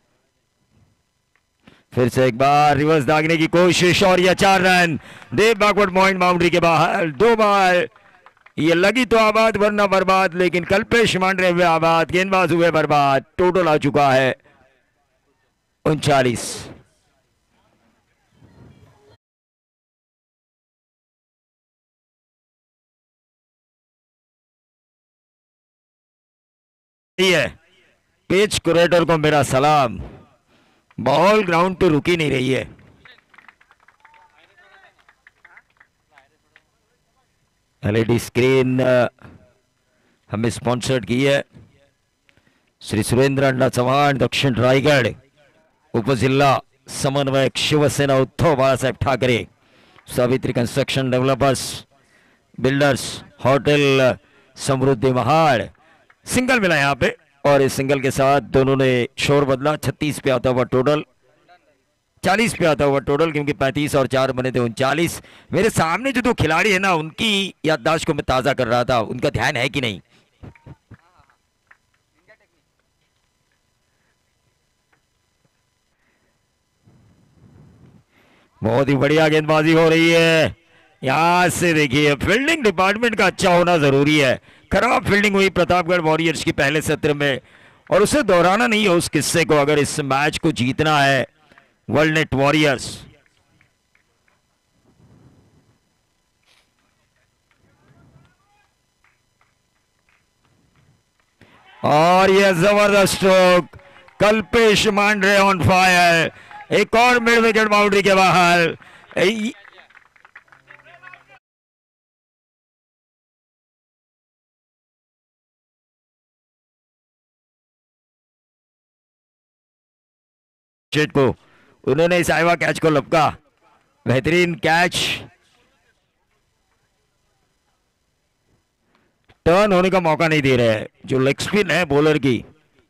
फिर से एक बार रिवर्स दागने की कोशिश और यह 4 run. Dev backward point boundary के बाहर। 2 बार ये लगी तो आबाद वरना बर्बाद, लेकिन कल्पेश मांढरे हुए आबाद, गेंदबाज हुए बर्बाद। टोटल आ चुका है 39। पिच कुरेटर को मेरा सलाम। बॉल ग्राउंड पे रुकी नहीं रही है। एलईडी स्क्रीन हमें स्पॉन्सर्ड की है श्री सुरेंद्र अण्णा चव्हाण, दक्षिण रायगढ़, उपजिल्हा समन्वयक Shiv Sena Uddhav Balasaheb Thackeray, Savitri construction developers, builders, hotel Samruddhi Mahad. Single मिला यहां पे और इस सिंगल के साथ दोनों ने शोर बदला। 36 पे आता हुआ टोटल, 40 पे आता हुआ टोटल, क्योंकि 35 और 4 बने थे 39। मेरे सामने जो 2 खिलाड़ी है ना, उनकी याददाश्त को मैं ताजा कर रहा था, उनका ध्यान है कि नहीं। बहुत ही बढ़िया गेंदबाजी हो रही है। यहां से देखिए फील्डिंग डिपार्टमेंट का अच्छा होना जरूरी है। खराब फील्डिंग हुई प्रतापगढ़ वॉरियर्स की पहले सत्र में और उसे दोहराना नहीं है उस किस्से को अगर इस मैच को जीतना है वर्ल्ड नेट वॉरियर्स। और यह जबरदस्त stroke, Kalpesh Mandhare on fire. एक और मिड विकेट बाउंड्री के बाहर। को उन्होंने इस आईवा कैच को लपका, बेहतरीन कैच। टर्न होने का मौका नहीं दे रहे हैं जो लेग स्पिन है बॉलर की।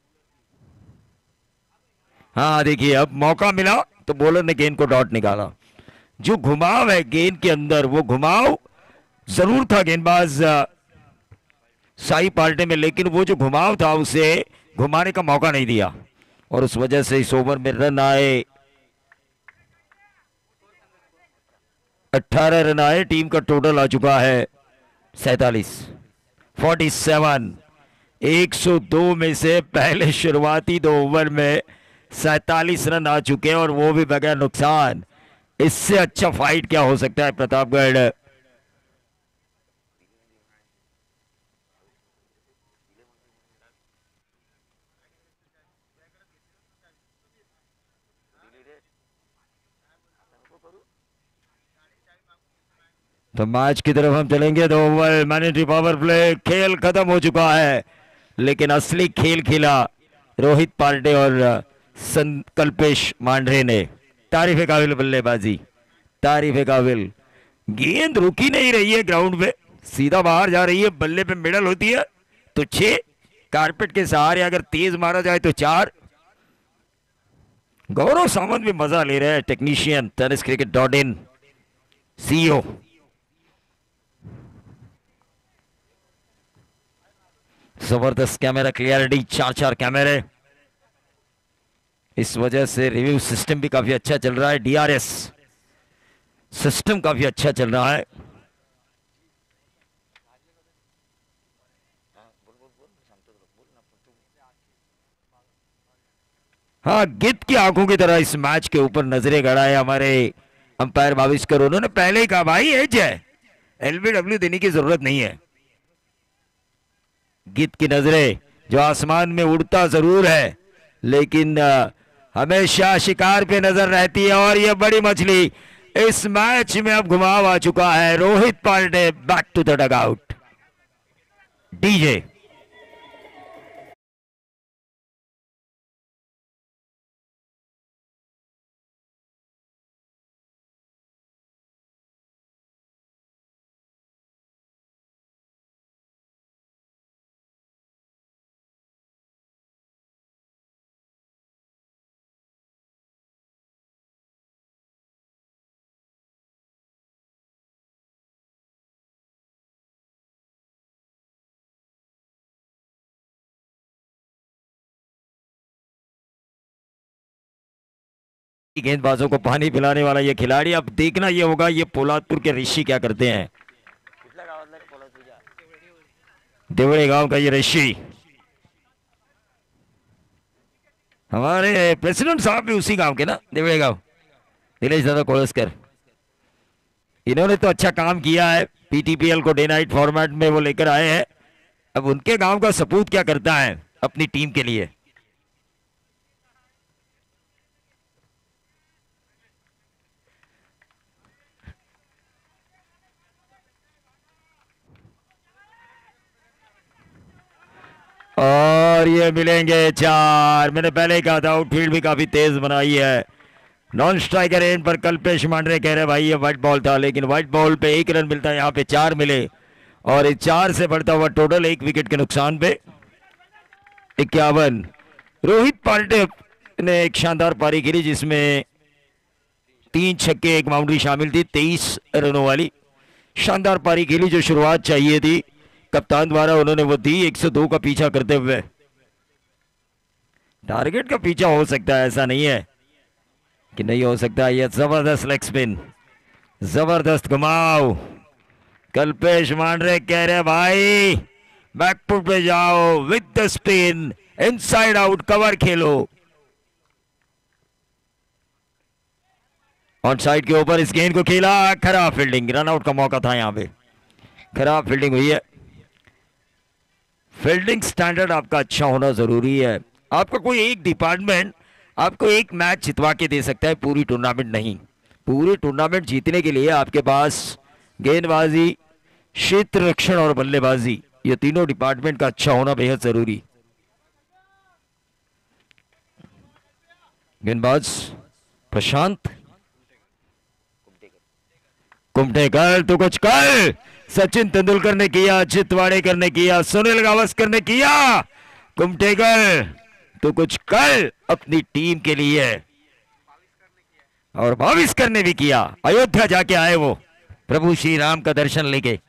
हाँ देखिए अब मौका मिला तो बॉलर ने गेंद को डॉट निकाला। जो घुमाव है गेंद के अंदर, वो घुमाव जरूर था गेंदबाज साई पार्टे में, लेकिन वो जो घुमाव था उसे घुमाने का मौका नहीं दिया और उस वजह से इस ओवर में रन आए 18 रन आए। टीम का टोटल आ चुका है 47। 102 में से पहले शुरुआती 2 ओवर में 47 रन आ चुके हैं और वो भी बगैर नुकसान। इससे अच्छा फाइट क्या हो सकता है प्रतापगढ़। तो मैच की तरफ हम चलेंगे। 2 ओवर मैंडेटरी पावर प्ले, खेल खत्म हो चुका है लेकिन असली खेल खेला रोहित पार्टे और कल्पेश मांढरे ने। तारीफ काबिल बल्लेबाजी, तारीफ काबिल। गेंद रुकी नहीं रही है ग्राउंड पे, सीधा बाहर जा रही है। बल्ले पे मिडल होती है तो 6, कारपेट के सहारे अगर तेज मारा जाए तो 4। गौरव सावंत भी मजा ले रहे हैं, टेक्नीशियन tenniscricket.in CEO। जबरदस्त कैमरा क्लियरिटी, 4 कैमरे। इस वजह से रिव्यू सिस्टम भी काफी अच्छा चल रहा है। DRS सिस्टम काफी अच्छा चल रहा है। हाँ, गिद्ध की आंखों की तरह इस मैच के ऊपर नजरें गड़ाए हमारे अंपायर भाविस्कर। उन्होंने पहले ही कहा भाई एज है, LBW देने की जरूरत नहीं है। गिद्ध की नजरें जो आसमान में उड़ता जरूर है लेकिन हमेशा शिकार पे नजर रहती है और ये बड़ी मछली इस मैच में अब घुमाव आ चुका है। Rohit Parte back to the dugout. DJ गेंदबाजों को पानी पिलाने वाला ये खिलाड़ी। अब देखना ये होगा ये पोलादपुर के ऋषि क्या करते हैं। देवड़े गांव का ये ऋषि, हमारे प्रेसिडेंट साहब भी उसी गांव के ना, देवड़े गांव, दिनेश दादा कोलस्कर। इन्होंने तो अच्छा काम किया है, PTPL को डे नाइट फॉर्मेट में वो लेकर आए हैं। अब उनके गांव का सपूत क्या करता है अपनी टीम के लिए। और ये मिलेंगे 4। मैंने पहले ही कहा था आउटफील्ड भी काफी तेज बनाई है। नॉन स्ट्राइकर एंड पर कल्पेश मांढरे कह रहे भाई ये व्हाइट बॉल था, लेकिन व्हाइट बॉल पे 1 रन मिलता है, यहाँ पे 4 मिले और इस 4 से बढ़ता हुआ टोटल 1 विकेट के नुकसान पे 51। रोहित पार्टे ने एक शानदार पारी खेली जिसमें 3 छक्के 1 बाउंड्री शामिल थी, 23 रनों वाली शानदार पारी खेली। जो शुरुआत चाहिए थी कप्तान द्वारा उन्होंने वो दी। 102 का पीछा करते हुए टारगेट का पीछा हो सकता है, ऐसा नहीं है कि नहीं हो सकता। ये जबरदस्त लेग स्पिन, जबरदस्त घुमाव। कल्पेश मांढरे कह रहे भाई बैकफुट पे जाओ with the spin, inside out cover खेलो। ऑन साइड के ऊपर इस गेंद को खेला, खराब फील्डिंग, रन आउट का मौका था, यहां पे खराब फील्डिंग हुई है। फील्डिंग स्टैंडर्ड आपका अच्छा होना जरूरी है। आपका कोई एक डिपार्टमेंट आपको एक मैच जितवा के दे सकता है, पूरी टूर्नामेंट नहीं। पूरी टूर्नामेंट जीतने के लिए आपके पास गेंदबाजी, क्षेत्र रक्षण और बल्लेबाजी, ये तीनों डिपार्टमेंट का अच्छा होना बेहद जरूरी। गेंदबाज प्रशांत कुमटेकर, तो कुछ कर। सचिन तेंदुलकर ने किया, अजित वाडेकर ने किया, सुनील गावस्कर ने किया। कुमटेकर तो कुछ कर अपनी टीम के लिए, और भाविस्कर ने भी किया। अयोध्या जाके आए वो प्रभु श्री राम का दर्शन लेके।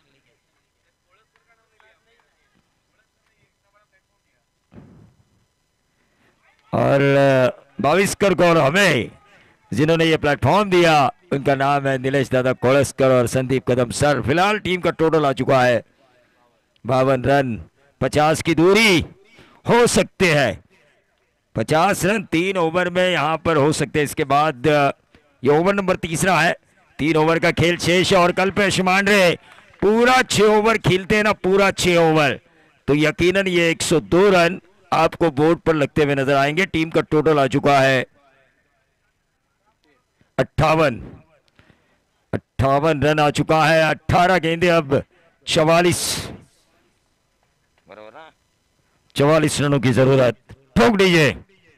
और भाविस्कर को और हमें जिन्होंने ये प्लेटफॉर्म दिया, उनका नाम है नीलेश दादा कोड़स्कर और संदीप कदम सर। फिलहाल टीम का टोटल आ चुका है 52 रन। 50 की दूरी हो सकते हैं, 50 रन 3 ओवर में यहां पर हो सकते हैं। इसके बाद ये ओवर नंबर तीसरा है, 3 ओवर का खेल शेष है। और कल्पेश मांडरे पूरा 6 ओवर खेलते हैं ना, पूरा 6 ओवर, तो यकीनन ये 102 रन आपको बोर्ड पर लगते हुए नजर आएंगे। टीम का टोटल आ चुका है 58 रन आ चुका है। 18 गेंदे, अब 44 रनों की जरूरत। ठोक दीजिए।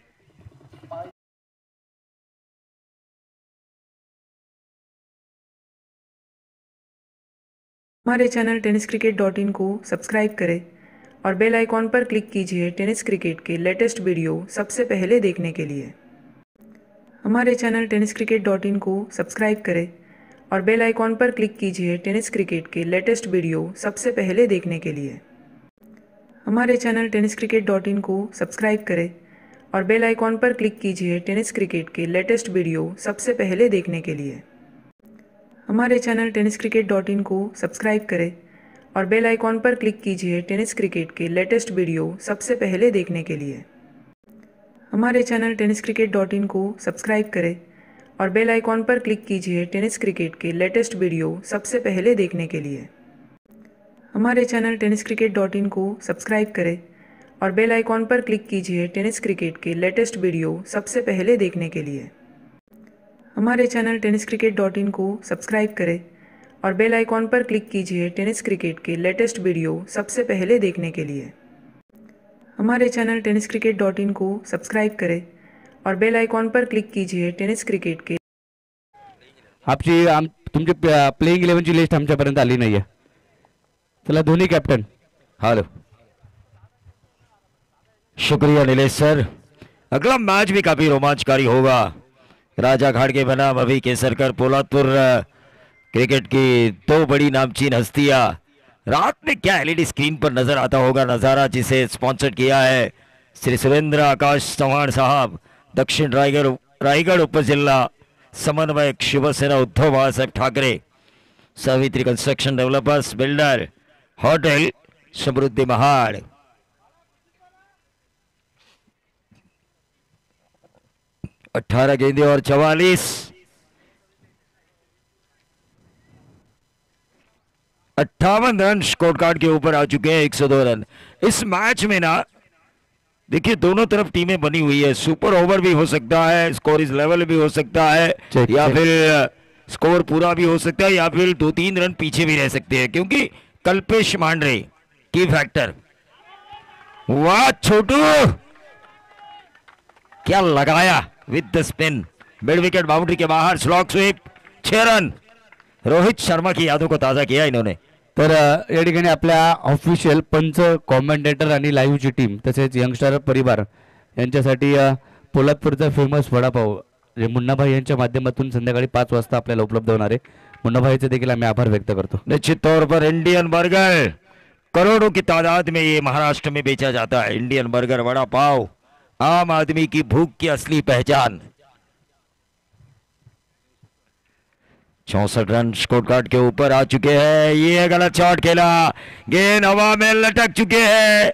हमारे चैनल tenniscricket.in को सब्सक्राइब करें और बेल आइकॉन पर क्लिक कीजिए टेनिस क्रिकेट के लेटेस्ट वीडियो सबसे पहले देखने के लिए। हमारे चैनल tenniscricket.in को सब्सक्राइब करें और बेल आइकॉन पर क्लिक कीजिए टेनिस क्रिकेट के लेटेस्ट वीडियो सबसे पहले देखने के लिए। हमारे चैनल tenniscricket.in को सब्सक्राइब करें और बेल आइकॉन पर क्लिक कीजिए टेनिस क्रिकेट के लेटेस्ट वीडियो सबसे पहले देखने के लिए। हमारे चैनल tenniscricket.in को सब्सक्राइब करें और बेल आइकॉन पर क्लिक कीजिए टेनिस क्रिकेट के लेटेस्ट वीडियो सबसे पहले देखने के लिए। हमारे चैनल tenniscricket.in को सब्सक्राइब करें और बेल आइकॉन पर क्लिक कीजिए टेनिस क्रिकेट के लेटेस्ट वीडियो सबसे पहले देखने के लिए। हमारे चैनल tenniscricket.in को सब्सक्राइब करें और बेल आइकॉन पर क्लिक कीजिए टेनिस क्रिकेट के लेटेस्ट वीडियो सबसे पहले देखने के लिए। हमारे चैनल tenniscricket.in को सब्सक्राइब करें और बेल आइकॉन पर क्लिक कीजिए टेनिस क्रिकेट के लेटेस्ट वीडियो सबसे पहले देखने के लिए। हमारे चैनल tenniscricket.in को सब्सक्राइब करें और बेल आइकॉन पर क्लिक कीजिए टेनिस क्रिकेट के। तुमची प्लेइंग 11ची लिस्ट आमच्यापर्यंत आली नाहीये। चला धोनी कॅप्टन। हेलो, शुक्रिया नीलेश सर। अगला मैच भी काफी रोमांचकारी होगा। राजा घाटगे बनाम अभी केसरकर, पोलादपुर क्रिकेट की 2 बड़ी नामचीन हस्तियां। रात में क्या एलईडी स्क्रीन पर नजर आता होगा नजारा, जिसे स्पॉन्सर किया है श्री सुरेंद्र आकाश चौहान साहब, दक्षिण रायगढ़ उप जिला समन्वयक, Shiv Sena Uddhav Balasaheb Thackeray, Savitri construction developers, builder, hotel Samruddhi Mahad. अठारह गेंदे और 44, 58 रन स्कोर कार्ड के ऊपर आ चुके हैं। 102 रन इस मैच में ना। देखिए दोनों तरफ टीमें बनी हुई है, सुपर ओवर भी हो सकता है, स्कोर इज लेवल भी हो सकता है, या फिर स्कोर पूरा भी हो सकता है, या फिर 2-3 रन पीछे भी रह सकते हैं, क्योंकि कल्पेश मांडरे की फैक्टर। वाह छोटू, क्या लगाया with the spin. Mid wicket boundary के बाहर, slog sweep, 6 run. Rohit Sharma की यादों को ताजा किया इन्होंने। तर या ठिकाणी आपल्या ऑफिशियल पंच, कॉमेंटेटर आणि लाईव्हची टीम तसेच यंगस्टर परिवार यांच्यासाठी पोलादपूरचा फेमस वडापाव मुन्नाभाई यांच्या माध्यमातून संध्याकाळी 5 वाजता आपल्याला उपलब्ध होणार आहे। मुन्नाभाईचे देखील आम्ही आभार व्यक्त करतो। निश्चित तौर पर इंडियन बर्गर करोड़ों की तादाद में ये महाराष्ट्र में बेचा जाता है। इंडियन बर्गर वड़ा पाव आम आदमी की भूख की असली पहचान। 64 रन स्कोर कार्ड के ऊपर आ चुके हैं। ये गलत शॉट खेला, गेंद हवा में लटक चुके हैं।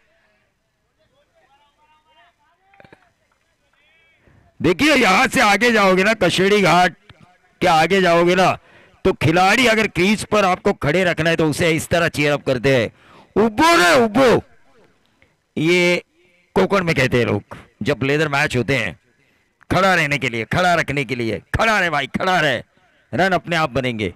देखिए यहां से आगे जाओगे ना, कशेड़ी घाट के आगे जाओगे ना, तो खिलाड़ी अगर क्रीज पर आपको खड़े रखना है तो उसे इस तरह चीयर अप करते हैं। उबो रे उबो, ये कोकण में कहते हैं लोग जब लेदर मैच होते हैं। खड़ा रहने के लिए, खड़ा रखने के लिए, खड़ा रहे भाई, खड़ा रहे, रन अपने आप बनेंगे।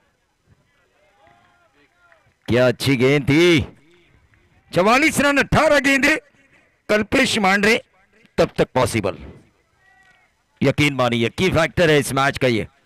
क्या अच्छी गेंद थी, 44 रन 18 गेंदे कल्पेश मांडरे तब तक पॉसिबल। यकीन मानिए की फैक्टर है इस मैच का ये।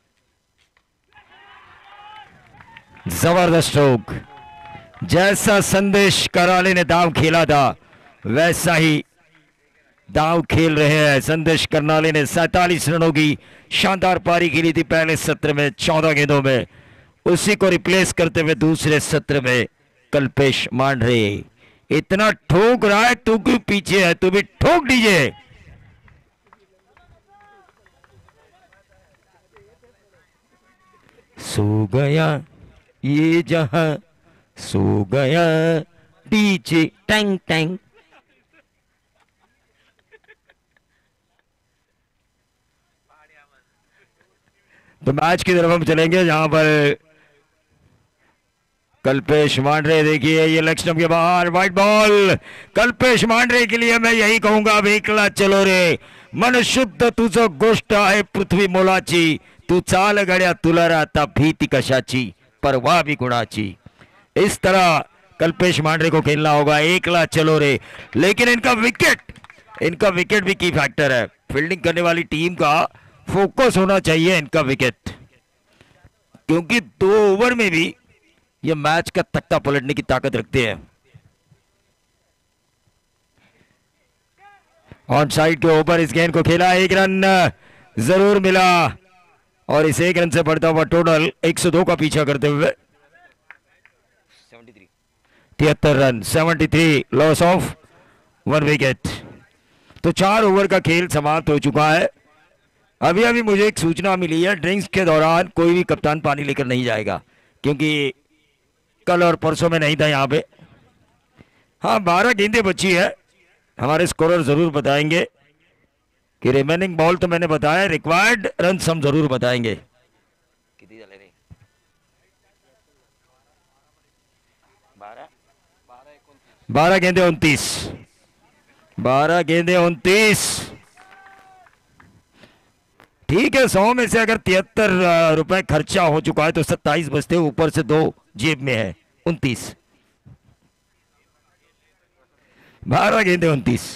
जबरदस्त स्ट्रोक, जैसा संदेश कराले ने दाव खेला था वैसा ही दाव खेल रहे हैं संदेश करनाले ने। 47 रनों की शानदार पारी खेली थी पहले सत्र में 14 गेंदों में, उसी को रिप्लेस करते हुए दूसरे सत्र में कल्पेश मांडरे। इतना ठोक रहा है, तू क्यों पीछे है, तू भी ठोक दीजिए। सो गया ये जहां, सो गया डीजे टैंग टैंग। तो मैच की तरफ हम चलेंगे जहां पर कल्पेश मांडरे, देखिए ये लेग स्टंप के बाहर व्हाइट बॉल। कल्पेश मांडरे के लिए मैं यही कहूंगा, वेकला चलो रे मन शुद्ध तुझं गोष्ट आहे पृथ्वी मोलाची, तू चाल गड्या तुला राहता भीती कशाची परवा भी गुणाची। इस तरह कल्पेश मांडरे को खेलना होगा, एकला चलो रे। लेकिन इनका विकेट भी की फैक्टर है। फील्डिंग करने वाली टीम का फोकस होना चाहिए इनका विकेट, क्योंकि 2 ओवर में भी ये मैच का तख्ता पलटने की ताकत रखते हैं। ऑन साइड के ऊपर इस गेंद को खेला, 1 रन जरूर मिला और इस 1 रन से बढ़ता हुआ टोटल 102 का पीछा करते हुए 73 रन, 73 लॉस ऑफ 1 विकेट। तो 4 ओवर का खेल समाप्त हो चुका है। अभी मुझे एक सूचना मिली है, ड्रिंक्स के दौरान कोई भी कप्तान पानी लेकर नहीं जाएगा, क्योंकि कल और परसों में नहीं था यहाँ पे। हाँ 12 गेंदें बची है, हमारे स्कोरर जरूर बताएंगे कि रिमेनिंग बॉल तो मैंने बताया, रिक्वायर्ड रन हम जरूर बताएंगे। 12 गेंदे 29, 12 गेंदे 29। ठीक है, 100 में से अगर 73 रुपए खर्चा हो चुका है तो 27 बचते, ऊपर से 2 जेब में है, 29। 12 गेंदे 29।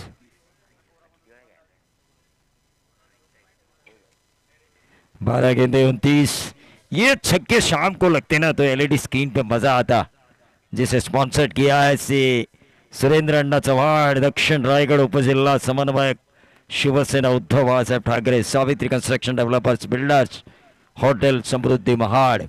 बारह गेंदे 29। ये छक्के शाम को लगते ना तो एलईडी स्क्रीन पे मजा आता। जिसे स्पॉन्सर किया है से सुरेंद्र अण्णा चव्हाण, दक्षिण रायगढ़ उपजिल्हा समन्वयक, Shiv Sena Uddhav Balasaheb Thackeray, Savitri construction developers builders, hotel Samruddhi Mahad.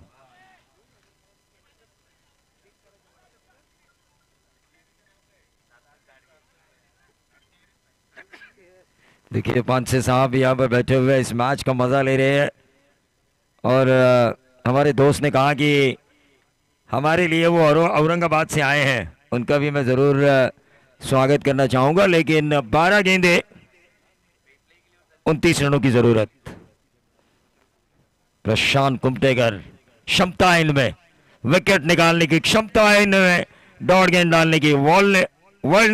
देखिए पांसे साहब यहाँ पर बैठे हुए इस मैच का मजा ले रहे हैं और हमारे दोस्त ने कहा कि हमारे लिए वो औरंगाबाद से आए हैं, उनका भी मैं ज़रूर स्वागत करना चाहूँगा। लेकिन 12 गेंदे 29 रनों की ज़रूरत। प्रशांत कुमटेकर क्षमता है इनमें, विकेट निकालने की क्षमता है इनमें, डॉट गेंद डालने की। वर्ल्ड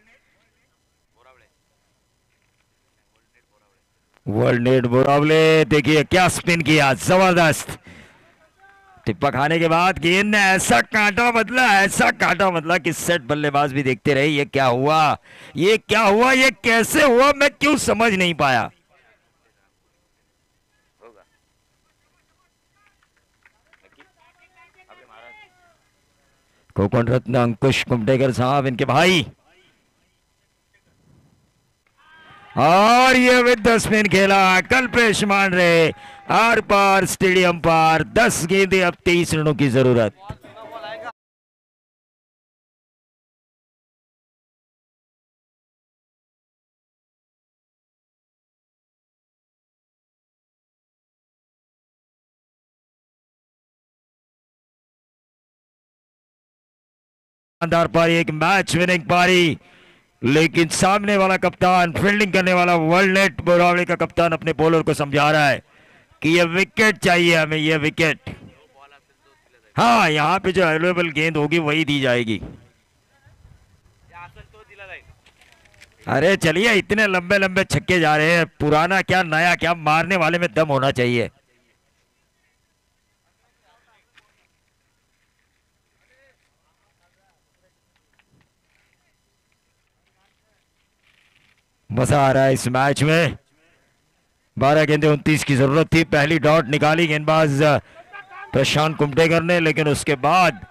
नेट बोरावले, देखिए क्या स्पिन किया, जबरदस्त। टिप्पा खाने के बाद गेंद ने ऐसा कांटा बदला कि सेट बल्लेबाज भी देखते रहे। ये क्या हुआ, ये क्या हुआ, ये कैसे हुआ, मैं क्यों समझ नहीं पाया। कोकण रत्न अंकुश कुमटेकर साहब, इनके भाई, और ये विद द स्पिन खेला कल्पेश मांडरे, आर पार स्टेडियम पार। 10 गेंदे अब 23 रनों की जरूरत। शानदार पारी, एक मैच विनिंग पारी, लेकिन सामने वाला कप्तान, फील्डिंग करने वाला वर्ल्ड नेट बोरावले का कप्तान अपने बॉलर को समझा रहा है कि ये विकेट चाहिए हमें, ये विकेट। हाँ, यहाँ पे जो अवेलेबल गेंद होगी वही दी जाएगी। अरे चलिए, इतने लंबे लंबे छक्के जा रहे हैं, पुराना क्या नया क्या, मारने वाले में दम होना चाहिए। मजा आ रहा है इस मैच में। 12 गेंदे 29 की जरूरत थी, पहली डॉट निकाली गेंदबाज प्रशांत कुमटेकर ने, लेकिन उसके बाद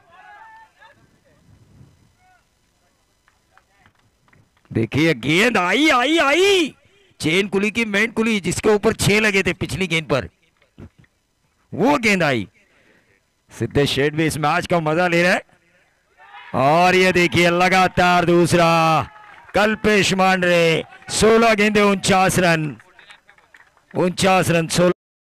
देखिए गेंद आई आई आई, चेन कुली की मेन कुली जिसके ऊपर 6 लगे थे पिछली गेंद पर, वो गेंद आई। सिद्धेश शेठ भी इस मैच का मजा ले रहे हैं। और ये देखिए लगातार दूसरा, कल्पेश मांडरे 16 गेंदे 49 रन, 16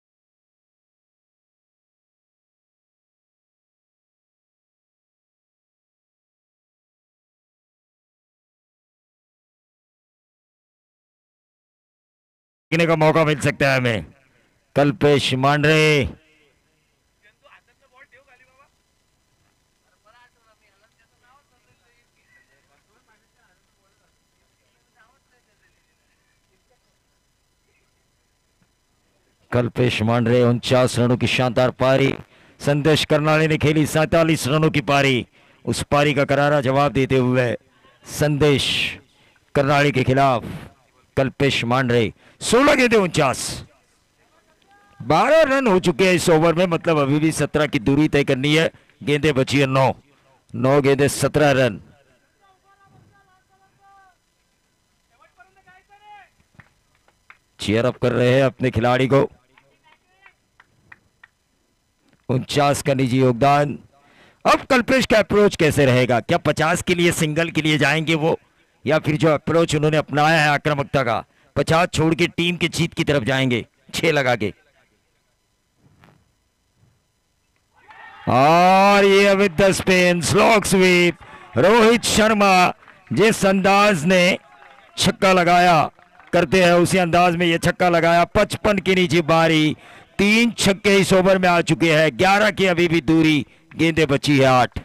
देखने का मौका मिल सकता है हमें। कल्पेश मांडरे कल्पेश मांडरे 49 रनों की शानदार पारी। संदेश करनाली ने खेली 47 रनों की पारी। उस पारी का करारा जवाब देते हुए संदेश करनाली के खिलाफ कल्पेश मांडरे 16 गेंदे 49, 12 रन हो चुके हैं इस ओवर में, मतलब अभी भी 17 की दूरी तय करनी है। गेंदे बची है 9, 9 गेंदे 17 रन। चीयर अप कर रहे हैं अपने खिलाड़ी को। 49 का निजी योगदान। अब कल्पेश का अप्रोच कैसे रहेगा, क्या 50 के लिए सिंगल के लिए जाएंगे वो, या फिर जो अप्रोच उन्होंने अपनाया है आक्रामकता का, 50 छोड़ के टीम की जीत की तरफ जाएंगे 6 लगा के। और ये with the spin slog sweep, Rohit Sharma जिस अंदाज ने छक्का लगाया करते हैं उसी अंदाज में ये छक्का लगाया। 55 की नीचे बारी, 3 छक्के इस ओवर में आ चुके हैं। 11 की अभी भी दूरी, गेंदे बची है 8।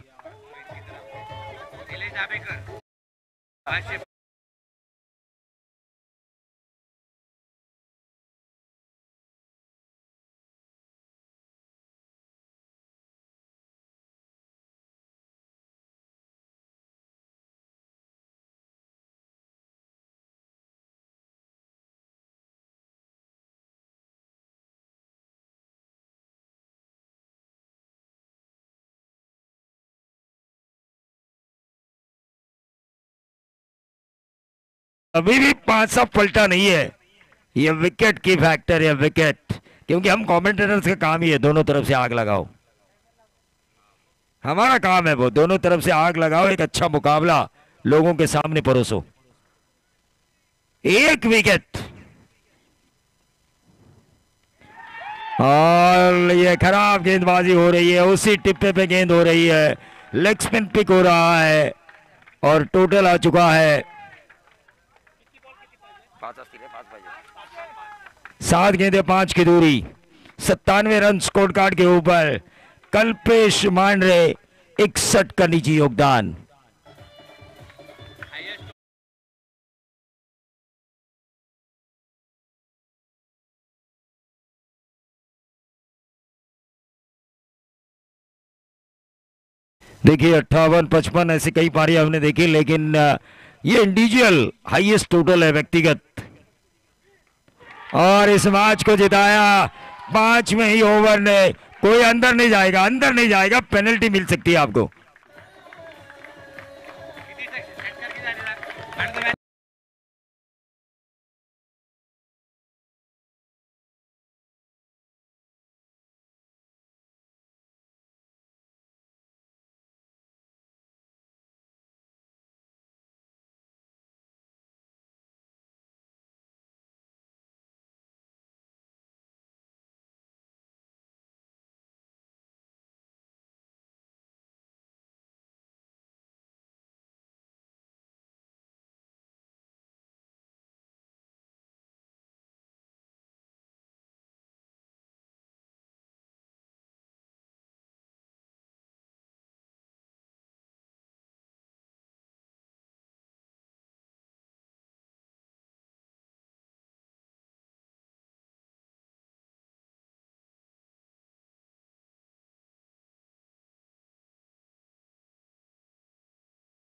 अभी भी 5 पलटा नहीं है, ये विकेट की फैक्टर है, विकेट, क्योंकि हम कमेंटेटर्स का काम ही है दोनों तरफ से आग लगाओ। हमारा काम है वो, दोनों तरफ से आग लगाओ, एक अच्छा मुकाबला लोगों के सामने परोसो। 1 विकेट। और ये खराब गेंदबाजी हो रही है, उसी टिप्पे पे गेंद हो रही है, लेग स्पिन पिक हो रहा है और टोटल आ चुका है 7 गेंदे 5 की दूरी, 97 रन स्कोर कार्ड के ऊपर। कल्पेश मांडरे 61 का निजी योगदान। देखिए 58, 55 ऐसी कई पारियां हमने देखी, लेकिन ये इंडिविजुअल हाईएस्ट टोटल है, व्यक्तिगत। और इस मैच को जिताया 5वें ही ओवर ने। कोई अंदर नहीं जाएगा, अंदर नहीं जाएगा, पेनल्टी मिल सकती है आपको।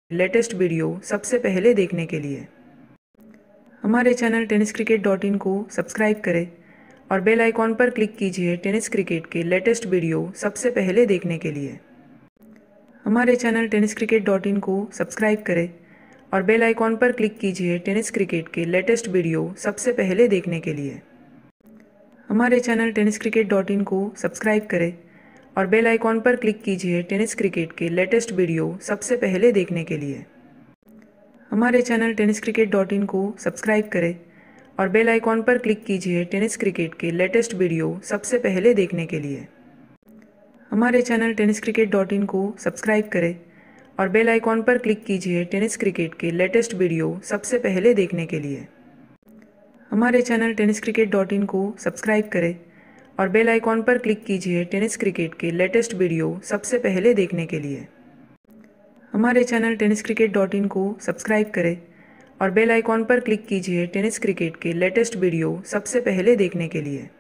लेटेस्ट वीडियो सबसे पहले देखने के लिए हमारे चैनल टेनिस क्रिकेट को सब्सक्राइब करें और बेल आइकॉन पर क्लिक कीजिए टेनिस क्रिकेट के लेटेस्ट वीडियो सबसे पहले देखने के लिए हमारे चैनल टेनिस क्रिकेट को सब्सक्राइब करें और बेल आइकॉन पर क्लिक कीजिए टेनिस क्रिकेट के लेटेस्ट वीडियो सबसे पहले देखने के लिए हमारे चैनल टेनिस क्रिकेट को सब्सक्राइब करें और बेल आइकॉन पर क्लिक कीजिए टेनिस क्रिकेट के लेटेस्ट वीडियो सबसे पहले देखने के लिए हमारे चैनल टेनिस क्रिकेट को सब्सक्राइब करें और बेल आइकॉन पर क्लिक कीजिए टेनिस क्रिकेट के लेटेस्ट वीडियो सबसे पहले देखने के लिए हमारे चैनल टेनिस क्रिकेट को सब्सक्राइब करें और बेल आइकॉन पर क्लिक कीजिए टेनिस क्रिकेट के लेटेस्ट वीडियो सबसे पहले देखने के लिए हमारे चैनल टेनिस क्रिकेट को सब्सक्राइब करें और बेल आइकॉन पर क्लिक कीजिए टेनिस क्रिकेट के लेटेस्ट वीडियो सबसे पहले देखने के लिए हमारे चैनल टेनिस क्रिकेट को सब्सक्राइब करें और बेल आइकॉन पर क्लिक कीजिए टेनिस क्रिकेट के लेटेस्ट वीडियो सबसे पहले देखने के लिए